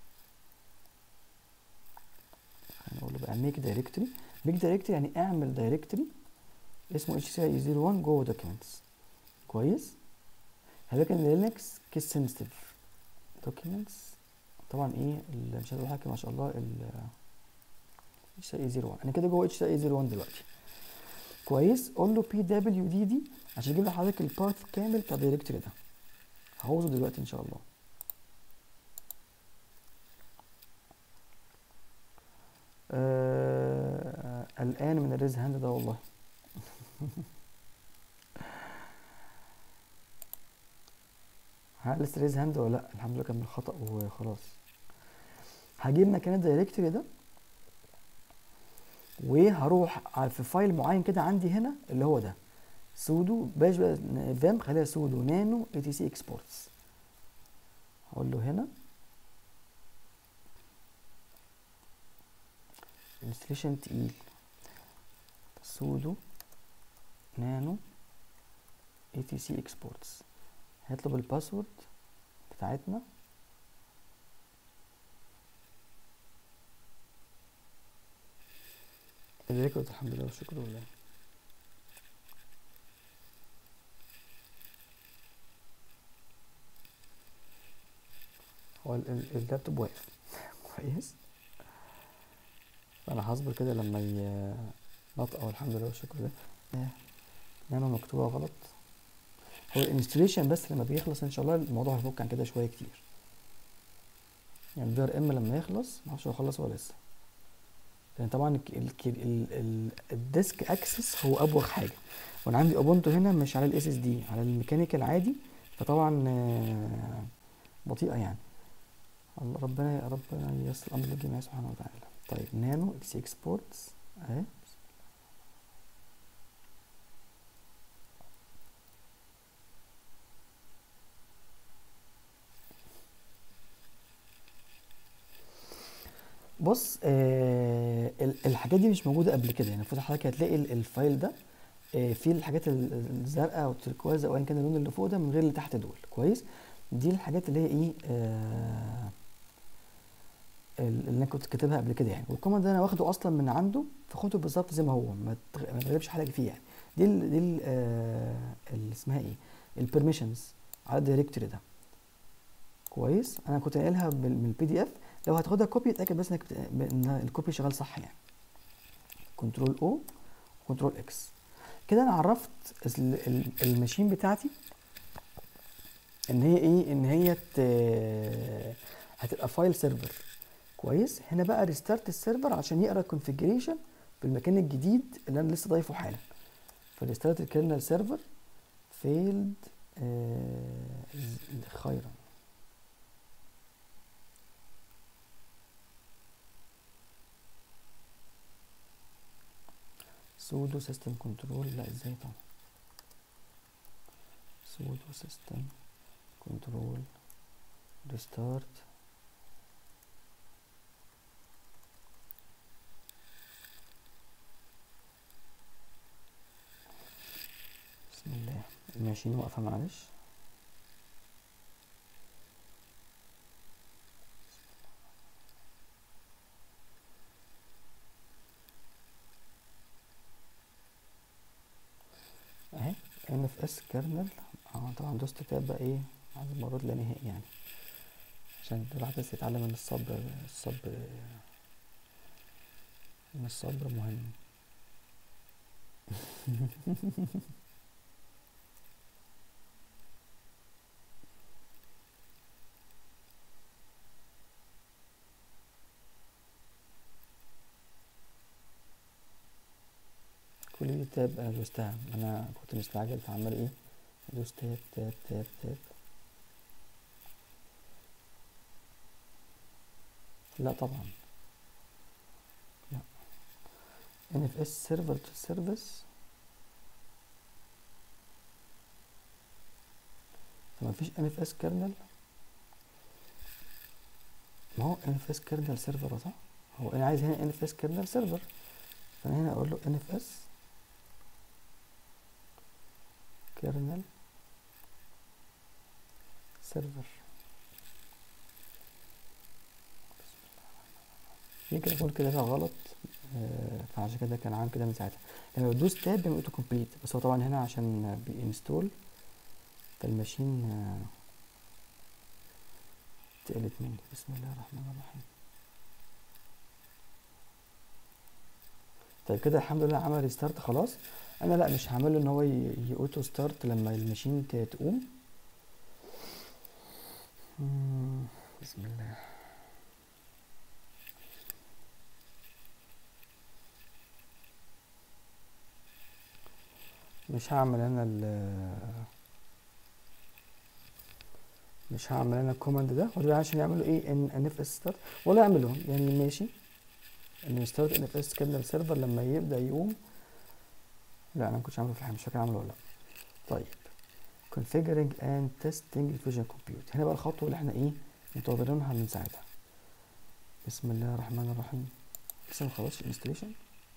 هنقول له بقى ميك دايركتوري. ميك دايركتوري يعني اعمل دايركتوري اسمه اتش سي اي صفر واحد جوه دوكيومنتس كويس. هلاقي ان لينكس كيس سنسيتيف دوكيومنتس. طبعا ايه الشهاده الحاكم ما شاء الله ال اتش سي اي صفر واحد. انا كده جوه اتش سي اي صفر واحد دلوقتي كويس. قول له بي دبليو دي دي عشان يجيب لحضرتك الباث كامل بتاع الدايركتوري ده. هعوزه دلوقتي ان شاء الله. آه الان من الريز هاند ده والله. ها لسه ريز هاند ولا لا؟ الحمد لله كان بالخطأ وخلاص. هجيب مكان الدايركتوري ده وهروح على في فايل معين كده عندي هنا اللي هو ده سودو باش فام، خليها سودو نانو اي تي سي اكسبورتس. هقول له هنا انستليشن تقيل سودو نانو اي تي سي اكسبورتس. هيطلب الباسورد بتاعتنا. الريكورد الحمد لله والشكر لله. هو ال- ال- اللابتوب واقف كويس. فانا هصبر كده لما ينطق. او الحمد لله والشكر لله. آه، نانو مكتوبه غلط. هو الانستليشن بس لما بيخلص ان شاء الله الموضوع هيفك عن كده شويه كتير. يعني الفي ار ام لما يخلص معرفش هو خلص ولا لسه، لان طبعا ال ال ال ال الديسك اكسس هو ابوغ حاجه، وانا عندي اوبونتو هنا مش على الاس اس دي، على الميكانيكال عادي، فطبعا آه، بطيئه يعني. الله ربنا ربنا ييسر الامر للجميع سبحانه وتعالى. طيب نانو اكس اكسبورتس اهي. بص آه الحاجات دي مش موجوده قبل كده، يعني المفروض حضرتك هتلاقي الفايل ده آه فيه الحاجات الزرقاء او التركواز او ايا كان اللون اللي فوق ده من غير اللي تحت دول. كويس، دي الحاجات اللي هي ايه آه اللي انا كنت كاتبها قبل كده يعني، والكوماند ده انا واخده اصلا من عنده، فاخده بالظبط زي ما هو، ما تغيرش حاجه فيه يعني. دي ال دي ال آه اللي اسمها ايه البرميشنز على الدايركتوري ده. كويس، انا كنت قايلها من البي دي اف، لو هتاخدها كوبي اتاكد بس انك ان الكوبي شغال صح يعني. كنترول او كنترول اكس كده انا عرفت الماشين بتاعتي ان هي ايه، ان هي هتبقى فايل سيرفر. كويس، هنا بقى ريستارت السيرفر عشان يقرا الكونفيجريشن في المكان الجديد اللي انا لسه ضايفه حالا. فريستارت الكيرنل سيرفر فيلد خيرا. سودو سيستم كنترول، لا ازاي طبعا، سودو سيستم كنترول ريستارت. بسم الله، الماشين واقفه معلش. اهي ان اف اس كيرنل. اه طبعا دوست تاب بقى ايه عايز المرات لا نهائي يعني، عشان الواحد بس يتعلم ان الصبر الصبر ان الصبر مهم. كل دي تاب انا دوستها، انا كنت مستعجل فعمال ايه دوس تاب تاب تاب تاب. لا طبعا لا، ان اف اس سيرفر تو سيرفيس، فما فيش ان اف اس كيرنل. ما هو ان اف اس كيرنل سيرفر صح، هو انا عايز هنا ان اف اس كيرنل سيرفر، فانا هنا اقول له ان اف اس كيرنل سيرفر. يمكن اكون كده غلط آه فعشان كده كان عامل كده من ساعتها. لما بدوس تاب بيعمل اوتو كومبليت، بس هو طبعا هنا عشان بينستول فالماشين آه تقلت مني. بسم الله الرحمن الرحيم. طيب كده الحمد لله عمل ريستارت خلاص. انا لا مش هعمل له ان هو يأوتو ستارت لما الماشين تقوم. بسم الله. مش هعمل انا ال مش هعمل انا الكوماند ده وده عشان يعملوا ايه ان ان اف اس ستارت، ولا يعملهم يعني ماشي ان ستارت ان اف اس كده السيرفر لما يبدا يقوم. لا انا ما كنتش عامله في الحقيقه، مش فاكر عامله ولا لا. طيب configuring and testing fusion compute، هنا بقى الخطوه اللي احنا ايه منتظرينها من ساعتها. بسم الله الرحمن الرحيم. لسه ما خلصش الانستليشن،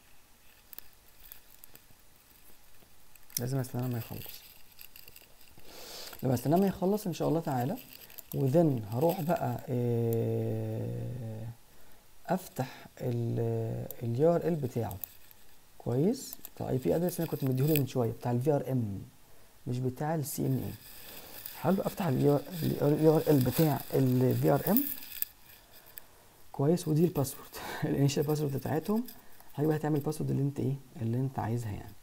لازم استنى ما يخلص. لما استنى ما يخلص ان شاء الله تعالى، وذن هروح بقى إيه افتح اليو ار ال بتاعه. كويس، بتاع اي بي ادرس انا كنت مديهوله من شويه بتاع الفي ار ام مش بتاع السي ان اي. هحاول افتح اليو ار ال بتاع الفي ار ام. كويس، ودي الباسورد الانيشال باسورد بتاعتهم. هيبقى هتعمل الباسورد اللي انت ايه اللي انت عايزها يعني.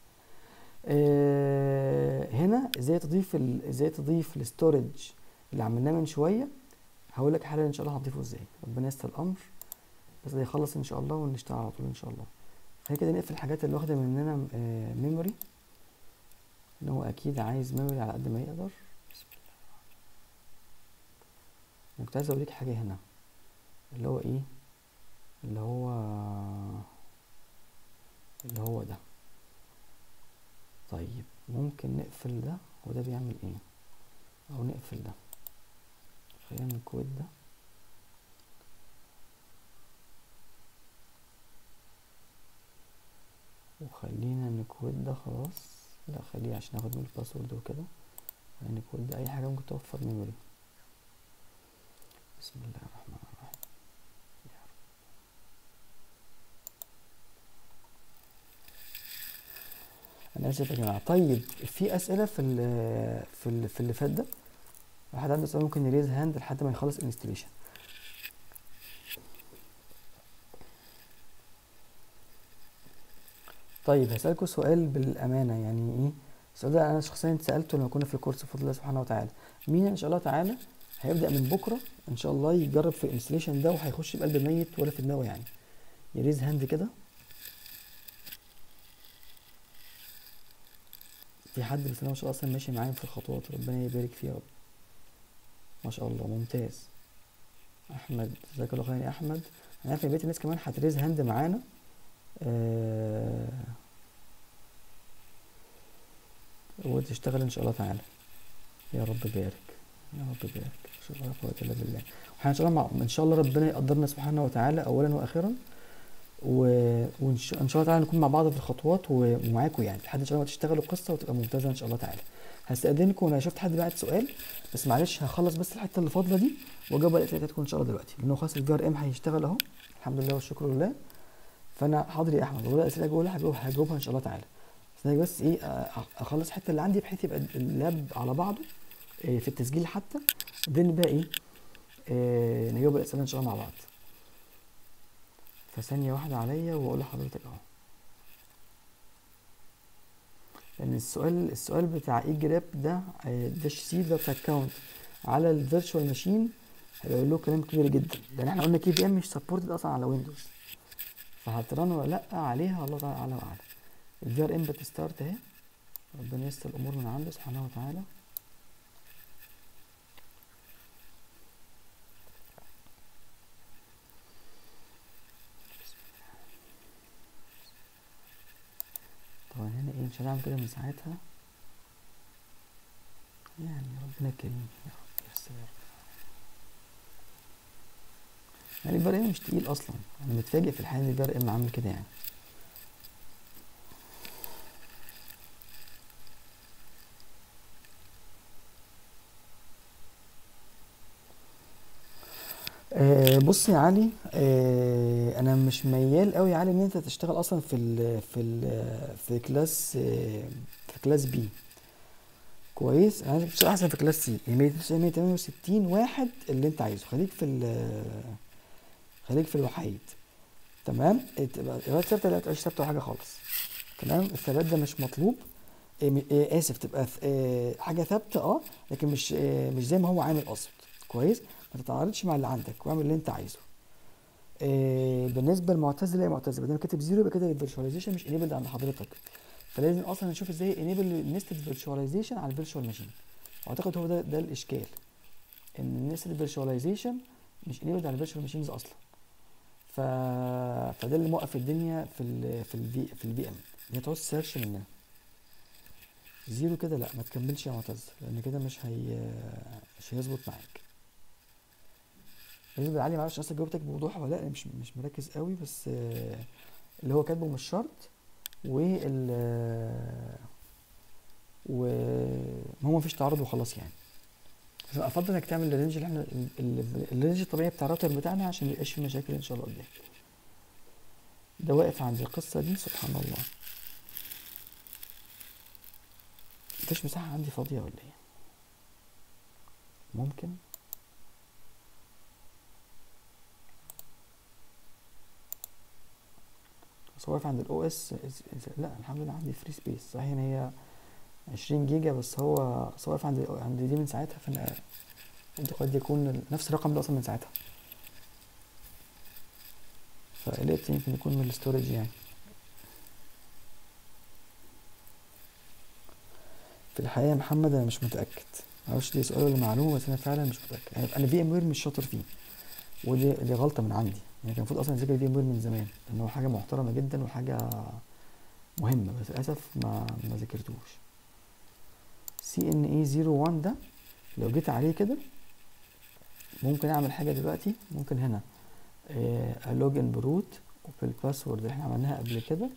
آه هنا ازاي تضيف ازاي تضيف الستورج اللي عملناه من شويه هقول لك حالا ان شاء الله هضيفه ازاي، ربنا ييسر الامر، بس ده يخلص ان شاء الله ونشتغل على طول ان شاء الله. خلينا كده نقفل الحاجات اللي واخده مننا آه ميموري، ان هو اكيد عايز ميموري على قد ما يقدر. بسم الله. انا كنت عايز اوريك حاجه هنا، اللي هو ايه، اللي هو اللي هو ده. طيب ممكن نقفل ده، وده بيعمل ايه، او نقفل ده. خلينا نكويت ده، وخلينا نكويت ده خلاص. لا خليه عشان اخد من الباسورد وكده. خلينا نكويت ده، اي حاجه ممكن توفر ميموري. بسم الله الرحمن الرحيم. انا اسف يا جماعه. طيب في اسئله في ال في ال في اللي فات ده، واحد عنده سؤال ممكن يريز هاند لحد ما يخلص انستليشن. طيب هسألكوا سؤال بالأمانة، يعني إيه السؤال ده؟ أنا شخصيا سألته لما كنا في الكورس بفضل الله سبحانه وتعالى. مين إن شاء الله تعالى هيبدأ من بكرة إن شاء الله يجرب في الانستليشن ده وهيخش بقلب ميت ولا في دماغه يعني؟ يريز هاند كده. في حد بسم الله ما شاء الله أصلا ماشي معايا في الخطوات، ربنا يبارك فيه يا رب. ما شاء الله ممتاز. أحمد جزاك الله خير يا أحمد. أنا عارف إن بقية الناس كمان هتريز هاند معانا. آه وتشتغل إن شاء الله تعالى. يا رب بارك، يا رب بارك. ما شاء الله لا قوة إلا بالله. واحنا ان شاء الله مع... ان شاء الله ربنا يقدرنا سبحانه وتعالى اولا واخرا، و... وان شاء... إن شاء الله تعالى نكون مع بعض في الخطوات و... ومعاكم يعني لحد ان شاء الله ما تشتغلوا القصه وتبقى ممتازه ان شاء الله تعالى. هستأذنكم، انا شفت حد بعت سؤال بس معلش هخلص بس الحته اللي فاضله دي واجاوب على اسئلتكم ان شاء الله دلوقتي، لانه خلاص الفي ار ام هيشتغل اهو الحمد لله والشكر لله. فانا حاضر يا احمد، ولا اسئله جوه هجاوب هجاوبها ان شاء الله تعالى. بس بس ايه اخلص الحته اللي عندي بحيث يبقى اللاب على بعضه إيه في التسجيل حتى، بعدين بقى ايه إيه نجاوب الاسئله ان شاء الله مع بعض. فثانيه واحده عليا واقول لحضرتك اهو، لان السؤال السؤال بتاع ايه جراب ده داش سي ده بتاع الكاونت على الفيرتشوال ماشين هيبقى له كلام كبير جدا، لان احنا قلنا كي بي ام مش سبورتد اصلا على ويندوز، فهترن ولا لا عليها الله تعالى اعلى واعلم. الفي ار ام بتستارت اهي، ربنا ييسر الامور من عنده سبحانه وتعالى. طبعا هنا ايه مش هنعمل كده من ساعتها يعني، ربنا كريم يا رب ييسر يا رب. يعني الفي ار ام مش تقيل اصلا، انا متفاجئ في الحقيقه ان الفي ار ام عامل كده يعني. أه بص يا علي، أه انا مش ميال قوي يا علي ان انت تشتغل اصلا في ال في ال في كلاس أه في كلاس بي. كويس، انا عايزك تشتغل احسن في كلاس سي، مية وتمانية وستين واحد اللي انت عايزه، خليك في ال خليك في الوحيد. تمام، تبقى القراءة ثابتة، لا تبقاش ثابتة ولا حاجة خالص. تمام، الثبات ده مش مطلوب. إيه إيه اسف، تبقى إيه حاجة ثابتة اه، لكن مش إيه مش زي ما هو عامل قصد. كويس، ما تتعارضش مع اللي عندك واعمل اللي انت عايزه. إيه بالنسبة للمعتزل، لا معتزل بدل ما كاتب زيرو يبقى كده الفيرشواليزيشن مش انيبلد عند حضرتك، فلازم اصلا نشوف ازاي انيبل نستد فيرشواليزيشن على الفيرشوال ماشين. اعتقد هو ده ده الاشكال، ان نستد فيرشواليزيشن مش انيبلد على الفيرشوال ماشينز اصلا. ف... فده اللي موقف الدنيا في ال في الفي في الفي ام، هي تعوز سيرش مننا. زيرو كده لا ما تكملش يا معتز، لان كده مش هي مش هيظبط معاك. بالنسبه لعلي معرفش اصلا جاوبتك بوضوح ولا لا، مش مش مركز قوي، بس اللي هو كاتبه مش شرط، وال وهو مفيش تعارض وخلاص يعني. افضل انك تعمل الرينج اللي احنا الرينج الطبيعي بتاع الراوتر بتاعنا عشان ميبقاش فيه مشاكل ان شاء الله قدام. ده واقف عند القصه دي سبحان الله. مفيش مساحه عندي فاضيه ولا ايه؟ ممكن بس واقف عند الاو اس. لا الحمد لله عندي فري سبيس، صحيح ان هي عشرين جيجا، بس هو واقف عند عند دي من ساعتها، فانا قد يكون نفس الرقم ده اصلا من ساعتها، فقلقت يمكن يكون من الاستورج يعني. في الحقيقه يا محمد انا مش متاكد، معرفش دي سؤال ولا معلومه، بس انا فعلا مش متاكد يعني. انا في ام وير مش شاطر فيه، ودي دي غلطه من عندي يعني. كان المفروض اصلا اذاكر في ام وير من زمان، لان هو حاجه محترمه جدا وحاجه مهمه، بس للاسف ما ما ذاكرتوش. سي ان اي صفر واحد ده لو جيت عليه كده ممكن اعمل حاجه دلوقتي. ممكن هنا لوجن بروت وبالباسورد اللي احنا عملناها قبل كده،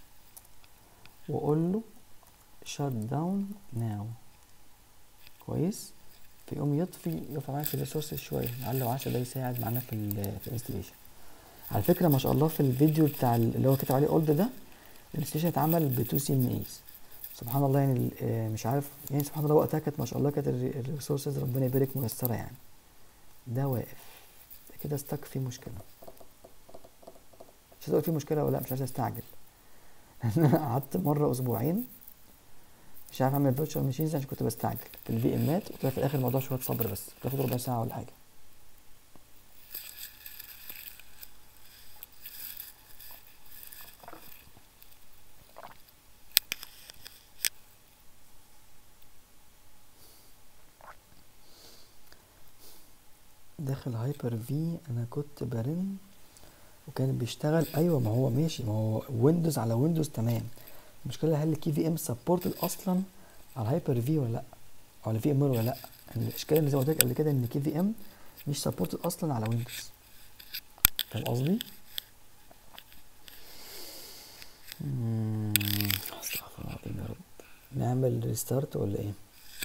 واقول له shut down now. كويس، فيقوم يطفي يرفع معايا في الريسورسز شويه، لعل وعسى ده يساعد معانا في ال في الانستليشن. على فكره ما شاء الله في الفيديو بتاع اللي هو كتب عليه اولد ده، الانستليشن اتعمل بتو سي ان ايز. سبحان الله يعني، مش عارف يعني، سبحان الله وقتها كانت ما شاء الله كانت الريسورسز ربنا يبارك ميسره يعني. ده واقف كده استك فيه مشكله، مش هتقول فيه مشكله ولا لا، مش عايز استعجل. انا قعدت مره اسبوعين مش عارف اعمل فيرتشوال ماشينز عشان كنت بستعجل في الفي امات، وطلع في الاخر الموضوع شويه صبر بس، بتاخد ربع ساعه ولا حاجه. داخل هايبر في انا كنت برن وكان بيشتغل. ايوه ما هو ماشي، ما هو ويندوز على ويندوز تمام. المشكله هل الكي في ام سبورتد اصلا على هايبر في ولا لا، او على في ام ولا لا. يعني الاشكال اللي زي ما قلت لك قبل كده ان كي في ام مش سبورتد اصلا على ويندوز، فاهم قصدي؟ استغفر الله العظيم يا رب. نعمل ريستارت ولا ايه؟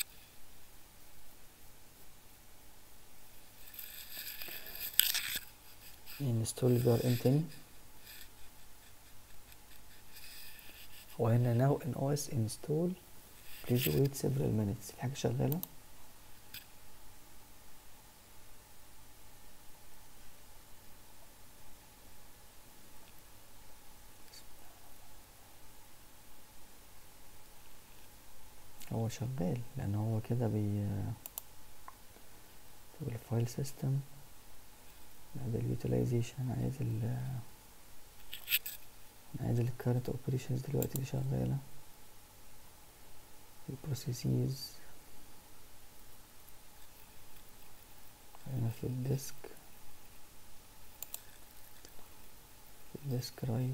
انستول في ار ام تاني. هو هنا ناو ان او اس انستول بليز ويت سيفرال مينتس. الحاجه شغاله. هو شغال لان هو كده بي الفايل سيستم. ده اليوتيلايزيشن، عايز ال عايز الكارنت اوبريشنز دلوقتي اللي شغاله. البروسيسز هنا في الديسك، في الديسك رايت.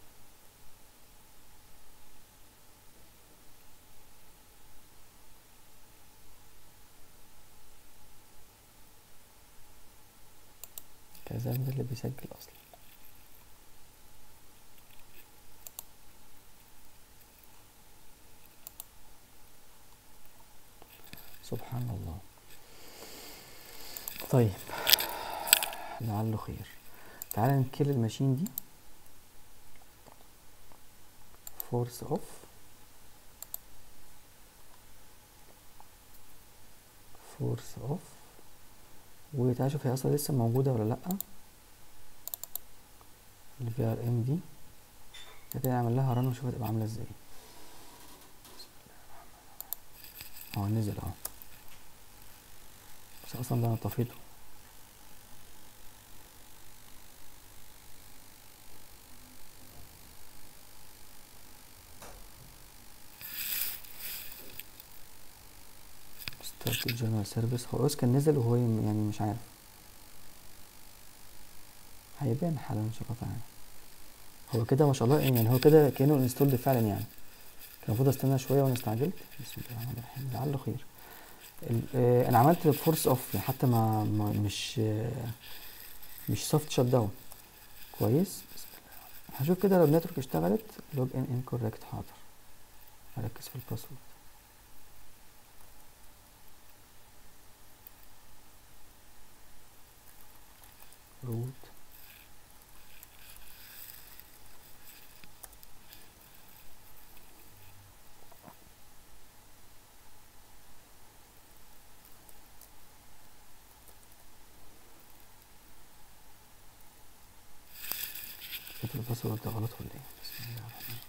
كذا ده اللي بيسجل اصلا. سبحان الله. طيب لعله خير. تعالى نكل الماشين دي فورس اوف، فورس اوف، وتعالى شوف هي اصلا لسه موجوده ولا لا. الفي ار ام دي كده نعمل لها رن ونشوف هتبقى عامله ازاي. اهو نزل اهو، بس اصلا ده انا طفيته. ستارت الجنرال سيرفيس. هو بس كان نزل وهو يعني مش عارف، هيبان حالا ان شاء الله تعالى. هو كده ما شاء الله يعني، هو كده كانه انستولد فعلا يعني. كان المفروض استنى شويه وانا استعجلت. بسم الله الرحمن الرحيم، لعله خير. آه انا عملت فورس اوف حتى ما, ما مش آه مش سوفت شت داون. كويس. هشوف كده لو النتورك اشتغلت. لوج ان انكوركت. حاضر، هركز في الباسورد. روت كتب الباسورد ده غلط ولا ايه؟ بسم الله الرحمن الرحيم.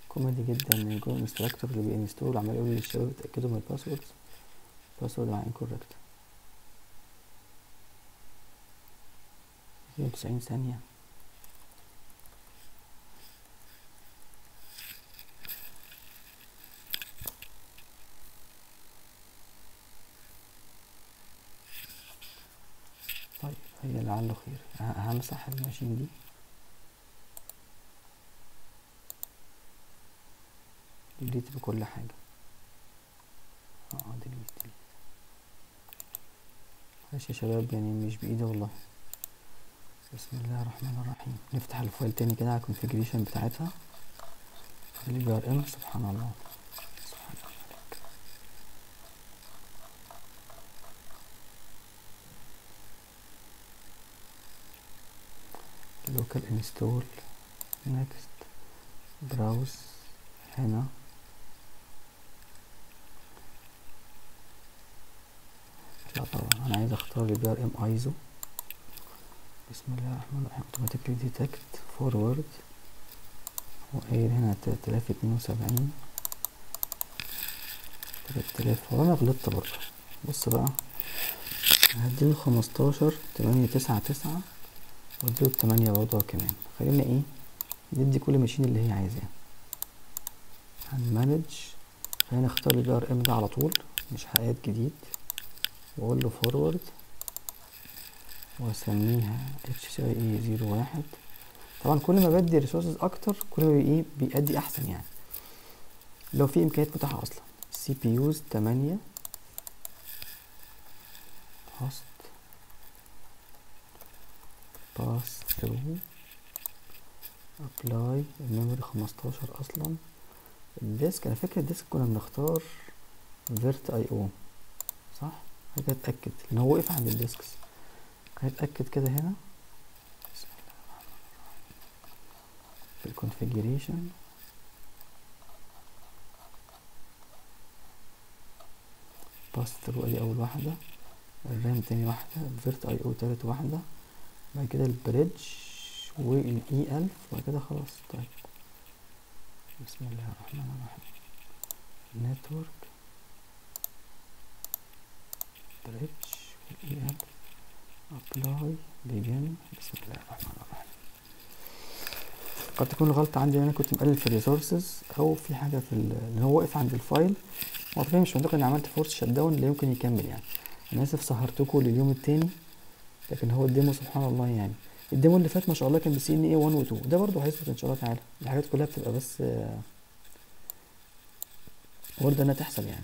كوميدي جدا ان يكون الانستراكتور اللي بينستول عمال يقول للشباب اتاكدوا من الباسورد، الباسورد مع انكوركت. اتنين وتسعين ثانية. طيب هي لعله خير. ه- همسح الماشين دي. ديليت بكل حاجة. اه ديليت ديليت. معلش يا شباب يعني مش بإيدي والله. بسم الله الرحمن الرحيم. نفتح الفايل تاني كده على الكونفيجريشن بتاعتها. البي ار ام. سبحان الله سبحان الله. لوكال انستول. نيكست. براوز. هنا لا طبعا انا عايز اختار البي ار ام ايزو. بسم الله الرحمن الرحيم. اوتوماتيكلي ديتكت فورورد. هو قايل هنا تلات آلاف اتنين وسبعين تلات آلاف. هو انا غلطت برضه. بص بقى هديله خمستاشر تمانية تسعة تسعة واديله التمانية برضه كمان. خلينا ايه ندي كل ماشين اللي هي عايزاه. هنمانج. خلينا نختار البي ار ام ده على طول مش هاد جديد واقول له فورورد واسميها اتش سي اي اي زيرو واحد. طبعا كل ما بدي ريسورسز اكتر كل ما ايه بيأدي احسن يعني لو في امكانيات متاحه اصلا. سي بي يوز تمانية هوست باس ثرو ابلاي. الميموري خمستاشر اصلا. الديسك انا فاكر الديسك كنا بنختار فيرت اي او صح. حاجه اتاكد ان هو وقف عند الديسكس. هنتاكد كده هنا. بسم الله الرحمن الرحيم. في الكونفيجريشن باس ثرو ادي اول واحده. الرام تاني واحده. فيرت اي او تالت واحده. بعد كده البريدج والاي الف وبعد كده خلاص. طيب بسم الله الرحمن الرحيم. نتورك بريدج والاي الف ابلاي بيجن. بسم الله الرحمن الرحيم. قد تكون الغلطة عندي ان انا كنت مقلل في الريسورسز او في حاجة في ان هو واقف عند الفايل. هو طبيعي مش منطقي اني عملت فورس شت داون اللي يمكن يكمل يعني. انا اسف سهرتكم لليوم التاني لكن هو الديمو سبحان الله يعني. الديمو اللي فات ما شاء الله كان بسي ان اي واحد و اتنين. ده برضه هيثبت ان شاء الله تعالى. الحاجات كلها بتبقى بس وارده انها تحصل يعني.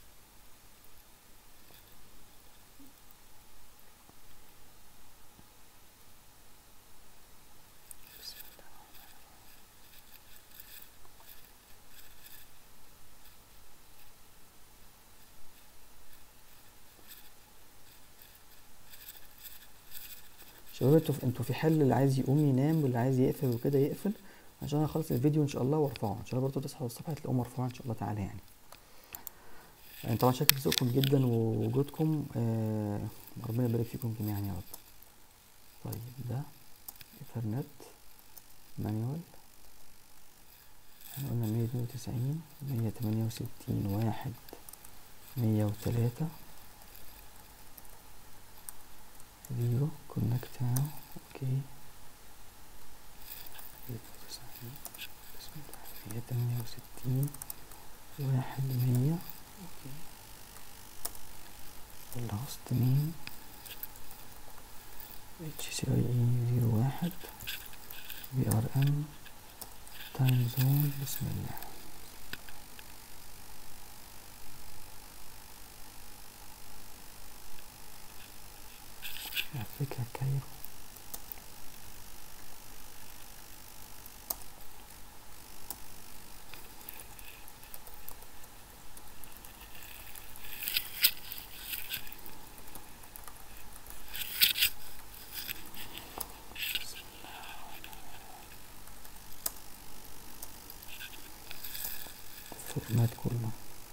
شباب انتوا انتوا في حل اللي عايز يقوم ينام واللي عايز يقفل وكده يقفل عشان اخلص الفيديو ان شاء الله وارفعه ان شاء الله. برضه تصحوا الصبح تلاقوه مرفوع ان شاء الله تعالى يعني. يعني طبعا شاكر ذوقكم جدا ووجودكم. آه ربنا يبارك فيكم جميعا يا رب. طيب ده ايثرنت مانيوال. احنا قلنا مية اتنين وتسعين مية تمانية وستين واحد مية وتلاتة زيرو كونكت ناو. اوكي بسم الله. مية تمانية وستين واحد مية. اوكي الهوست نيم اتش سي اي اي زيرو واحد. بي ار ام تايم زون. بسم الله. على فكرة كايرو. الفورمات كله.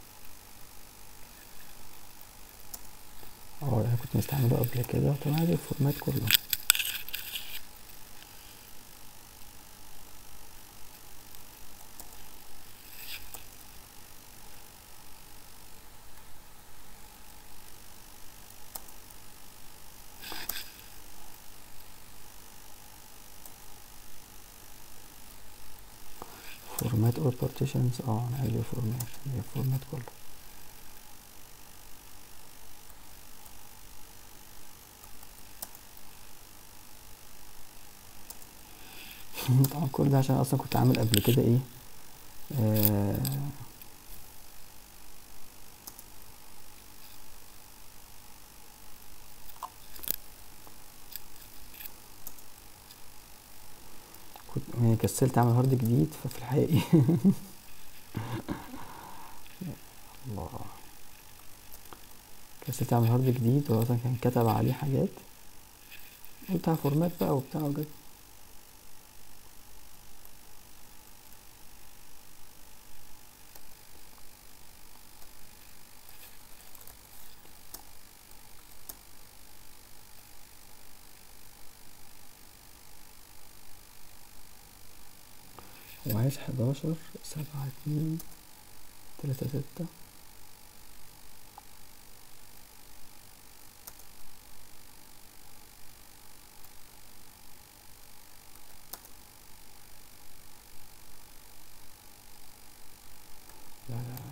اه انا كنت مستعمله قبل كده. طبعا عايز الفورمات كله. فورمات اور بارتيشنز، اه انا عايز فورمات، الفورمات كله. طبعا كل ده عشان اصلا كنت عامل قبل كده ايه، آه كنت يعني كسلت اعمل هارد جديد، ففي الحقيقة الله، كسلت اعمل هارد جديد، هو اصلا كان كتب عليه حاجات، قلت فورمات بقى وبتاع وكده. هو عايز حداشر سبعة اتنين تلاتة ستة. لا لا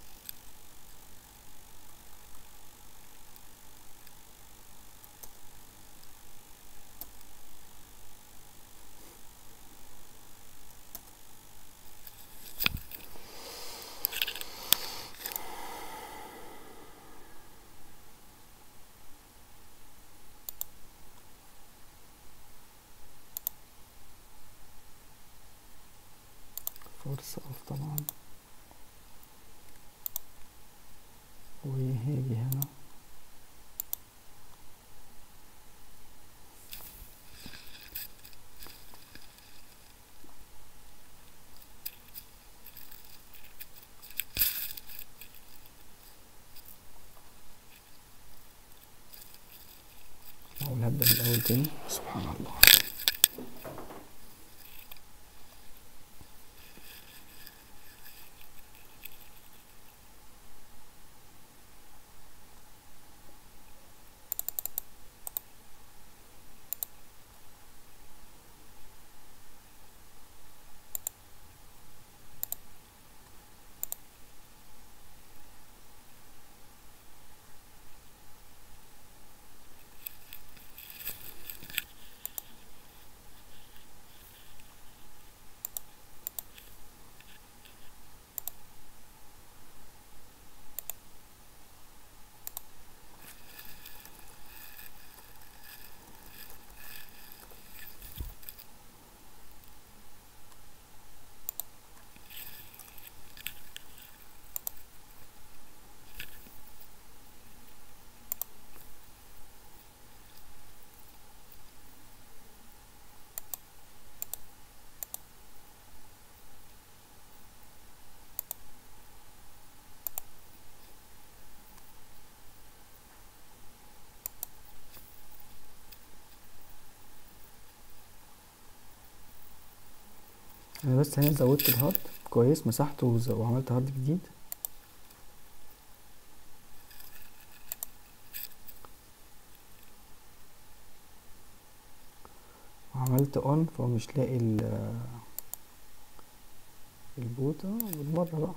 فورس اوف طبعا، وهاجي هنا اقول هبدأ من الاول تاني. سبحان الله. انا بس هنا زودت الهارد كويس، مسحته وز- وعملت هارد جديد. وعملت اون، فهو مش لاقي ال- البوت. اه بالمرة بقى.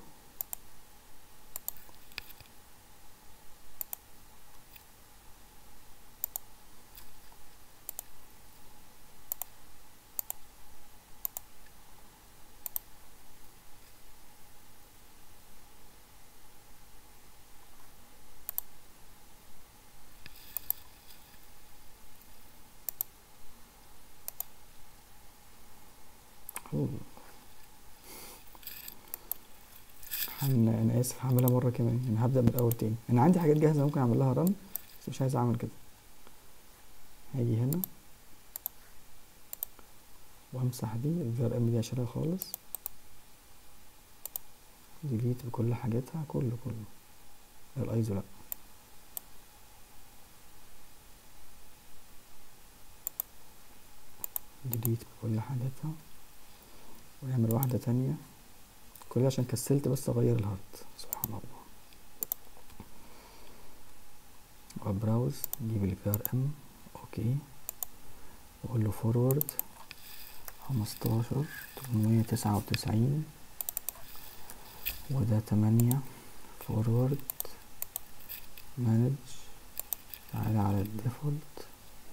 أوه. هن... انا اسف، هعملها مرة كمان، انا هبدأ من الاول تاني. انا عندي حاجات جاهزة ممكن اعمل لها رن، بس مش عايز اعمل كده. هاجي هنا وامسح دي الفي ار ام دي، اشيلها خالص، ديليت بكل حاجاتها، كله كله. الايزو لا، ديليت بكل حاجاتها، ونعمل واحدة تانية. كل ده عشان كسلت بس اغير الهارد. سبحان الله. وبراوز، نجيب الفي ار ام، اوكي، واقول له فورورد خمستاشر تمنمية تسعة وتسعين وده تمانية فورورد مانج. تعالى على الديفولت،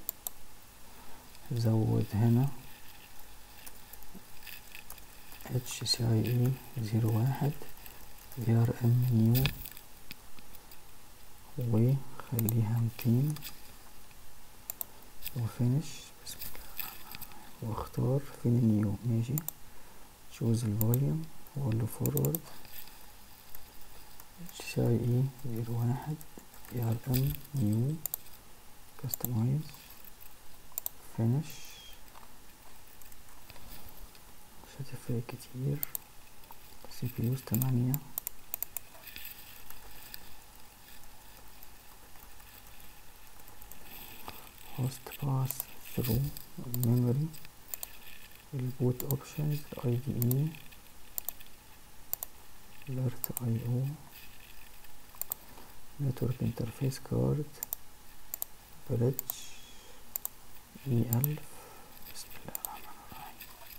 زود هنا اتش سي اي اي زيرو واحد في ار ام نيو، وخليها ميتين، وفينش. بسم الله، واختار فين النيو. ماشي، شوز الفوليوم واقول له فورورد اتش سي اي اي زيرو واحد في ار ام نيو، كاستمايز، فينش. مش هتفرق كتير. سي بي يوز تمانية، host pass through memory، البوت options، اي دي اي، alert اي او، network interface card، bridge اي ألف. بسم الله الرحمن الرحيم.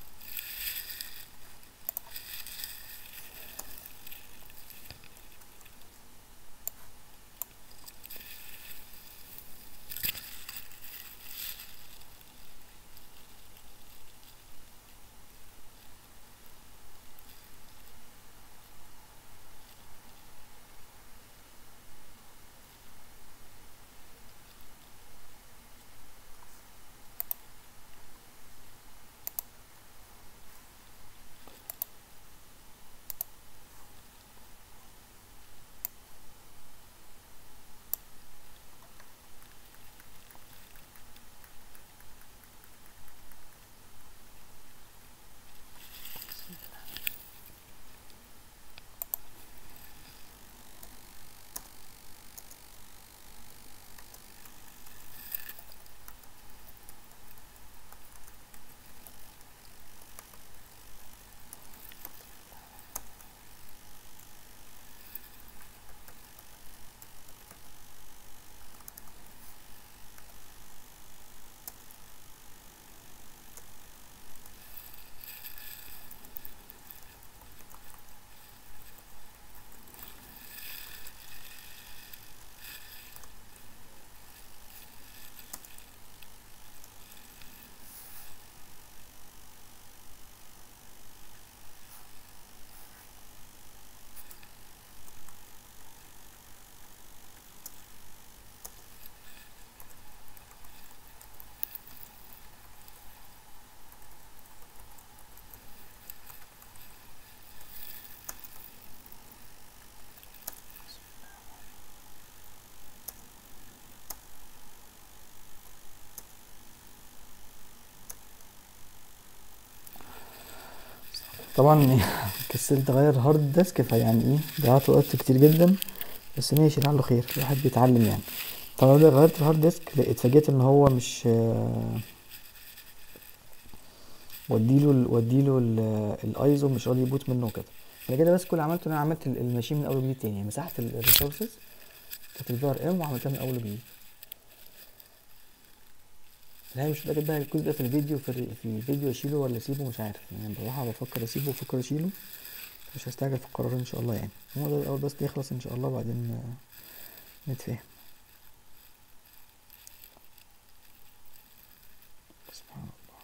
طبعا كسلت اغير هارد ديسك، فيعني ايه ضيعت وقت كتير جدا، بس ماشي لعله خير، الواحد بيتعلم يعني. طبعا لما غيرت الهارد ديسك اتفاجئت ان هو مش وديله ال- وديله ال- الايزو مش راضي يبوت منه وكده. فانا كده بس كل اللي عملته ان انا عملت ال- الماشين من اول وجديد تاني، يعني مسحت الريسورسز بتاعت الفي ار ام وعملتها من اول وجديد. لا مش متاكد بقى الجزء ده في الفيديو في, ال- في الفيديو اشيله ولا اسيبه، مش عارف يعني. بصراحه بفكر اسيبه وبفكر اشيله، مش هستعجل في القرار ان شاء الله يعني. هو ده الاول بس يخلص ان شاء الله، وبعدين آه، نتفاهم. سبحان الله.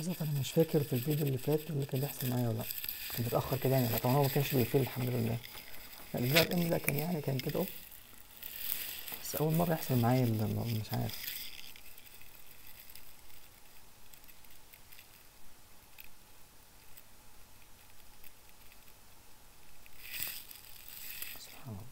للاسف انا مش فاكر في الفيديو اللي فات اللي كان بيحصل معايا ولا لا، كان متاخر كده يعني. طبعا هو ما كانش بيقفل الحمد لله. الفي ار ام ده كان يعني كان كده اهو، بس اول مره يحصل معايا ال- مش عارف. سبحان الله.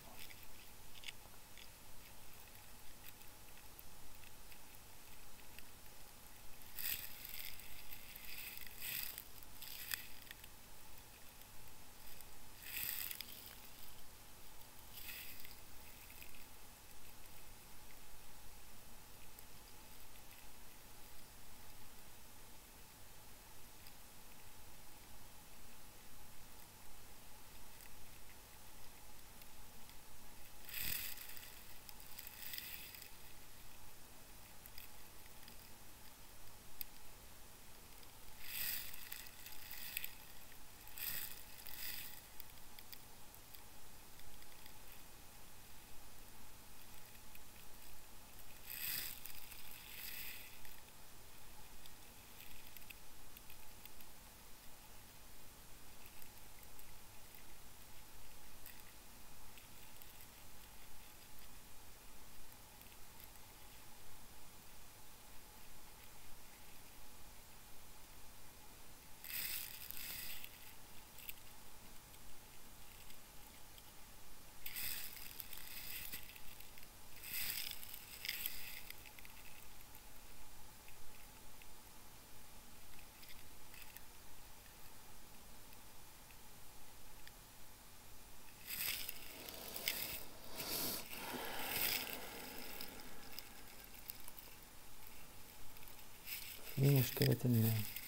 في مشكله ان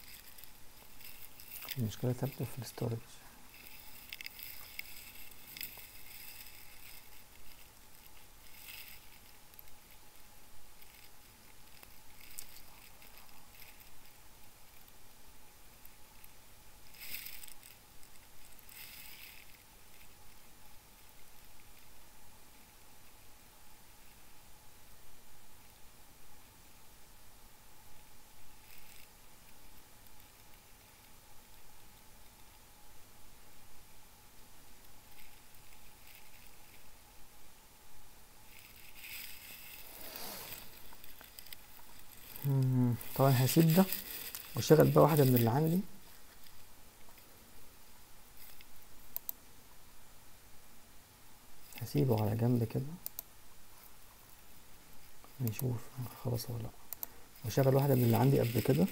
المشكله تبدو في الستورج. مم، طبعا هسيب ده واشغل بقى واحده من اللي عندي. هسيبه على جنب كده نشوف خلاص ولا لا. واشغل واحده من اللي عندي قبل كده.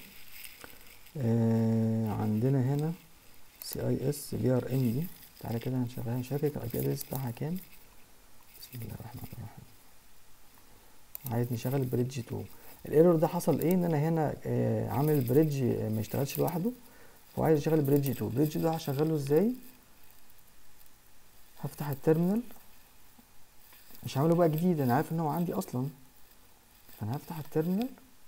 آه عندنا هنا سي اي اس في ار ام دي. تعالى كده هنشغلها، نشكك الاي بي ادرس بتاعها كام. بسم الله الرحمن الرحيم. عايز نشغل بريدج اتنين. الايرور ده حصل ايه؟ ان انا هنا آه عامل البريدج ما يشتغلش لوحده، وعايز اشغل بريدج اتنين. بريدج ده هشغله ازاي؟ هفتح التيرمينال، مش هعمله بقى جديد، انا عارف ان هو عندي اصلا، فانا هفتح التيرمينال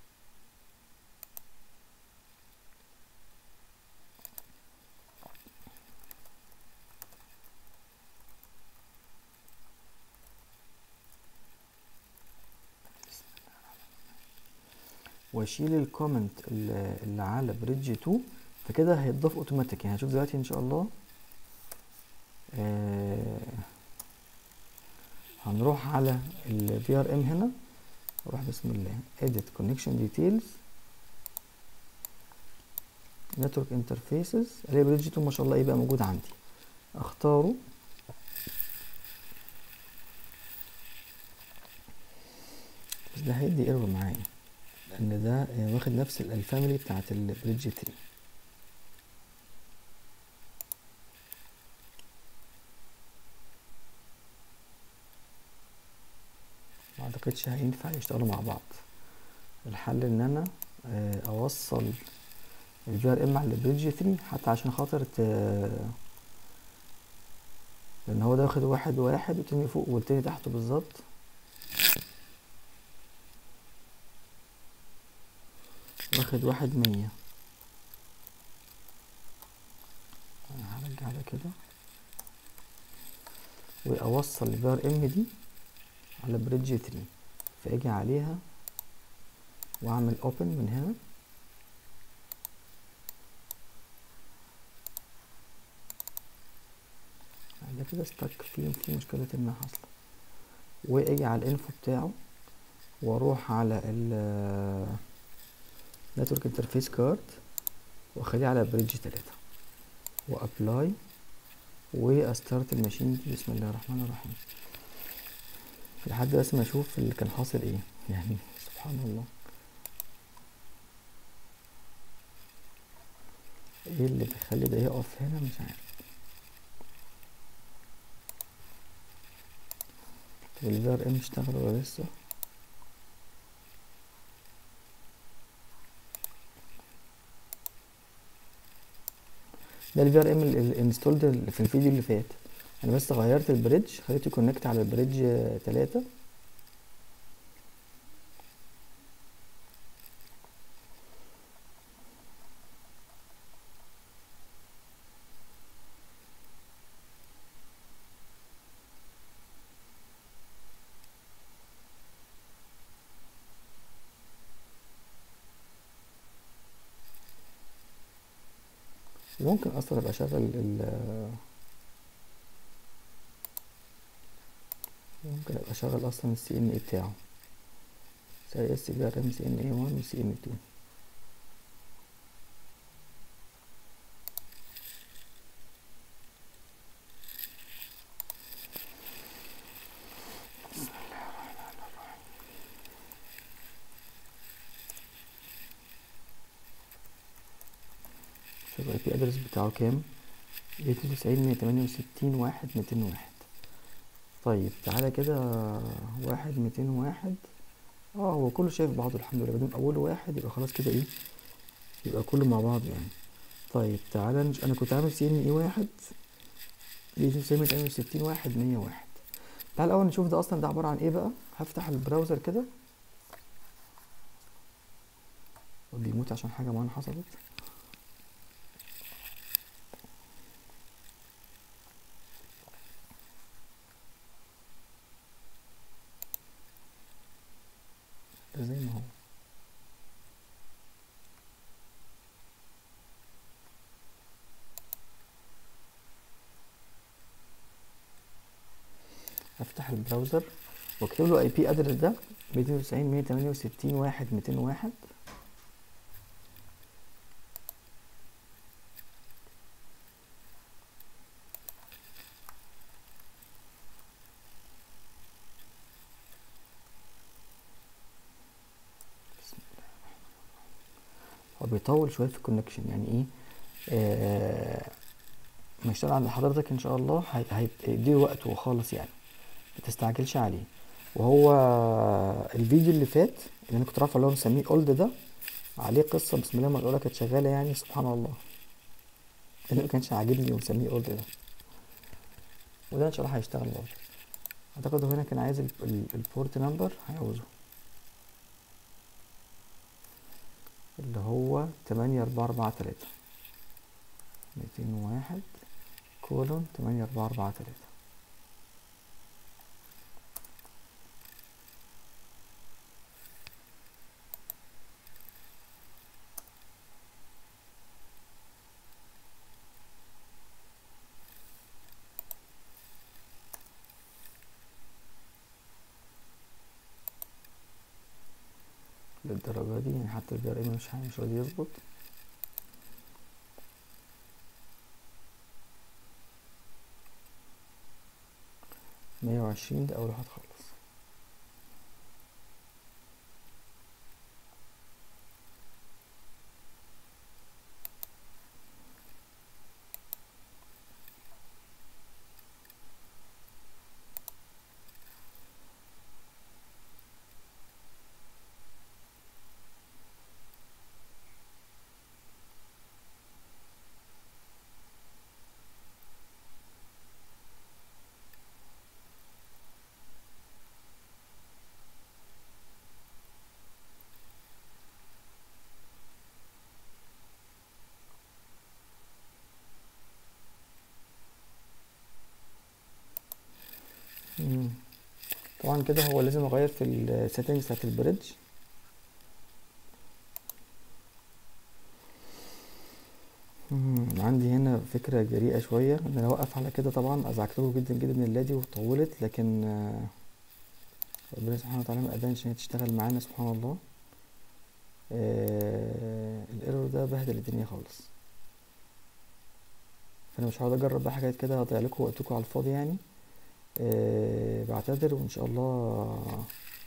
واشيل الكومنت اللي اللي على بريدج اتنين، فكده هيتضاف اوتوماتيك. يعني هشوف دلوقتي ان شاء الله. آه هنروح على ال في ار ام هنا، اروح بسم الله edit connection details network interfaces، الاقي بريدج اتنين ما شاء الله ايه بقى موجود عندي. اختاره، بس ده هيدي ايرور معايا لان ده واخد نفس الفاميلي بتاعت البريدج تلاتة. ما اعتقدش هينفع يشتغلوا مع بعض. الحل ان انا اوصل الفي ار ام على البريدج تلاتة حتى عشان خاطر ت... لان هو ده واخد واحد واحد والتاني فوق والتاني تحته بالظبط. واخد واحد مية. انا هرجع ده كده واوصل الفي ار ام دي على بريدج تلاتة، فاجي عليها واعمل اوبن من هنا كده ستك فيه في مشكلة ما حصل. واجي على الانفو بتاعه واروح على ال نتورك انترفيس كارد واخليه على بريدج تلاتة وابلاي واستارت الماشين دي. بسم الله الرحمن الرحيم لحد بس ما اشوف اللي كان حاصل ايه يعني. سبحان الله، ايه اللي بيخلي ده يقف هنا مش عارف. طب الفي ار ام اشتغل ولا لسه؟ ده الفي ار ام الانستولد في الفيديو اللي فات. انا بس غيرت البريدج، خليته كونكت على البريدج تلاتة. ممكن اصلا ابقى اشغل ال ممكن ابقى اشغل اصلا السي ان اي بتاعه زي اس بي ار ام سي ان اي واحد وسي ان اتنين. شوف الاي بي ادرس بتاعه كام، مية اتنين وتسعين مية تمانية وستين واحد ميتين واحد. طيب تعالى كده واحد ميتين واحد. اه هو كله شايف بعضه الحمد لله، مادام اوله واحد يبقى خلاص كده ايه، يبقى كله مع بعض يعني. طيب تعالى نش... انا كنت عامل سي ان اي واحد مية اتنين وتسعين مية تمانية وستين واحد مية واحد. تعالى الاول نشوف ده اصلا ده عبارة عن ايه بقى. هفتح البراوزر كده وبيموت عشان حاجة معينة حصلت. ده زي ما هو. هفتح البراوزر واكتب له اي بي ادرس ده مية اتنين وتسعين مية تمانية وستين واحد ميتين واحد. هو بيطول شويه في الكونكشن يعني ايه. آه ما يشتغل عند حضرتك ان شاء الله هيديه وقته خالص يعني، متستعجلش عليه. وهو الفيديو اللي فات اللي انا كنت رافعه اللي هو مسميه اولد ده عليه قصه بسم الله ما اقولك كانت شغاله يعني سبحان الله. اللي ما كانش عاجبني ومسميه اولد ده، وده ان شاء الله هيشتغل برضه. اعتقد هنا كان عايز البورت نمبر، هيعوزه اللي هو تمانية اربعة اربعة تلاتة ميتين واحد كولون تمانية اربعة اربعة تلاتة. للدرجة دي يعني حتى البي ار ام مش مش راضي يظبط. مية وعشرين ده اول واحد خالص. مم. طبعا كده هو لازم اغير في السيتنجز بتاعت البريدج. عندي هنا فكرة جريئة شوية ان انا اوقف على كده. طبعا ازعجتكم جدا جدا من اللادي وطولت، لكن آه، ربنا سبحانه وتعالى ما قدرش ان هي تشتغل معانا سبحان الله. آه الايرور ده بهدل الدنيا خالص، فانا مش هقعد اجرب بقى حاجات كده هضيع لكم وقتكم على الفاضي يعني. آه بعتذر، وان شاء الله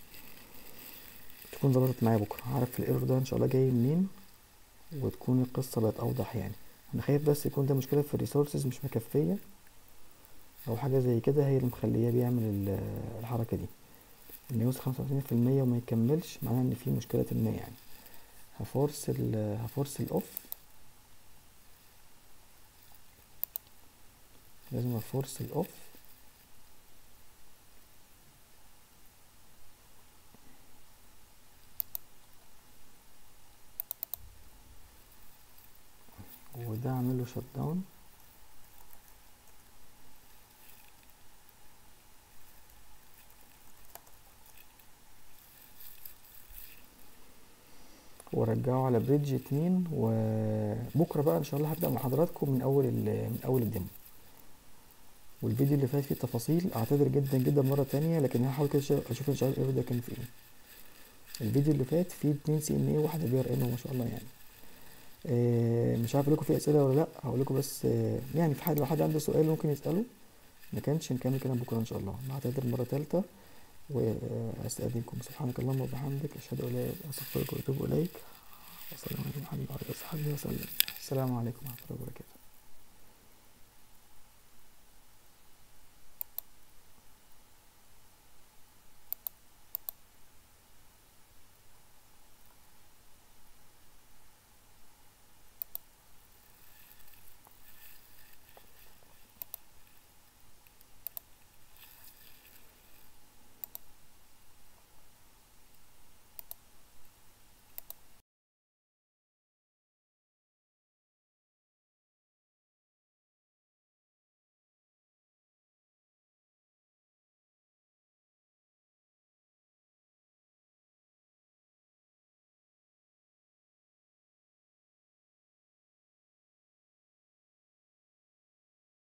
تكون ظبطت معايا بكره. عارف الايرور ده ان شاء الله جاي منين، وتكون القصه بقت اوضح يعني. انا خايف بس يكون ده مشكله في الريسورسز مش مكفيه، او حاجه زي كده هي اللي مخليه بيعمل ال- الحركه دي، ان يوصل خمسة وتلاتين في المية وما يكملش، معناها ان في مشكله ما يعني. هفورس ال هفورس الاوف، لازم افورس الاوف. وده اعمله شت داون. وارجعه على بريدج اتنين، وبكره بقى ان شاء الله هبدا مع حضراتكم من اول ال- من اول الديمو. والفيديو اللي فات فيه تفاصيل، اعتذر جدا جدا مره تانية، لكن هحاول كده أشوف- اشوف ان شاء الله الايرور ده كان في ايه. الفيديو اللي فات فيه اتنين سي ان اي وواحده بي ار ام، وما شاء الله يعني. آه مش عارف لكم في اسئله ولا لا، هقول لكم بس آه يعني في حد لو حد عنده سؤال ممكن يساله، ما كانش نكمل كلام بكره ان شاء الله. بعتذر مره ثالثه واستاذنكم. سبحانك اللهم وبحمدك، اشهد ان لا اله الا انت، استغفرك واتوب اليك. وصلى الله على محمد وعلى اله وصحبه وسلم. السلام عليكم ورحمه الله وبركاته.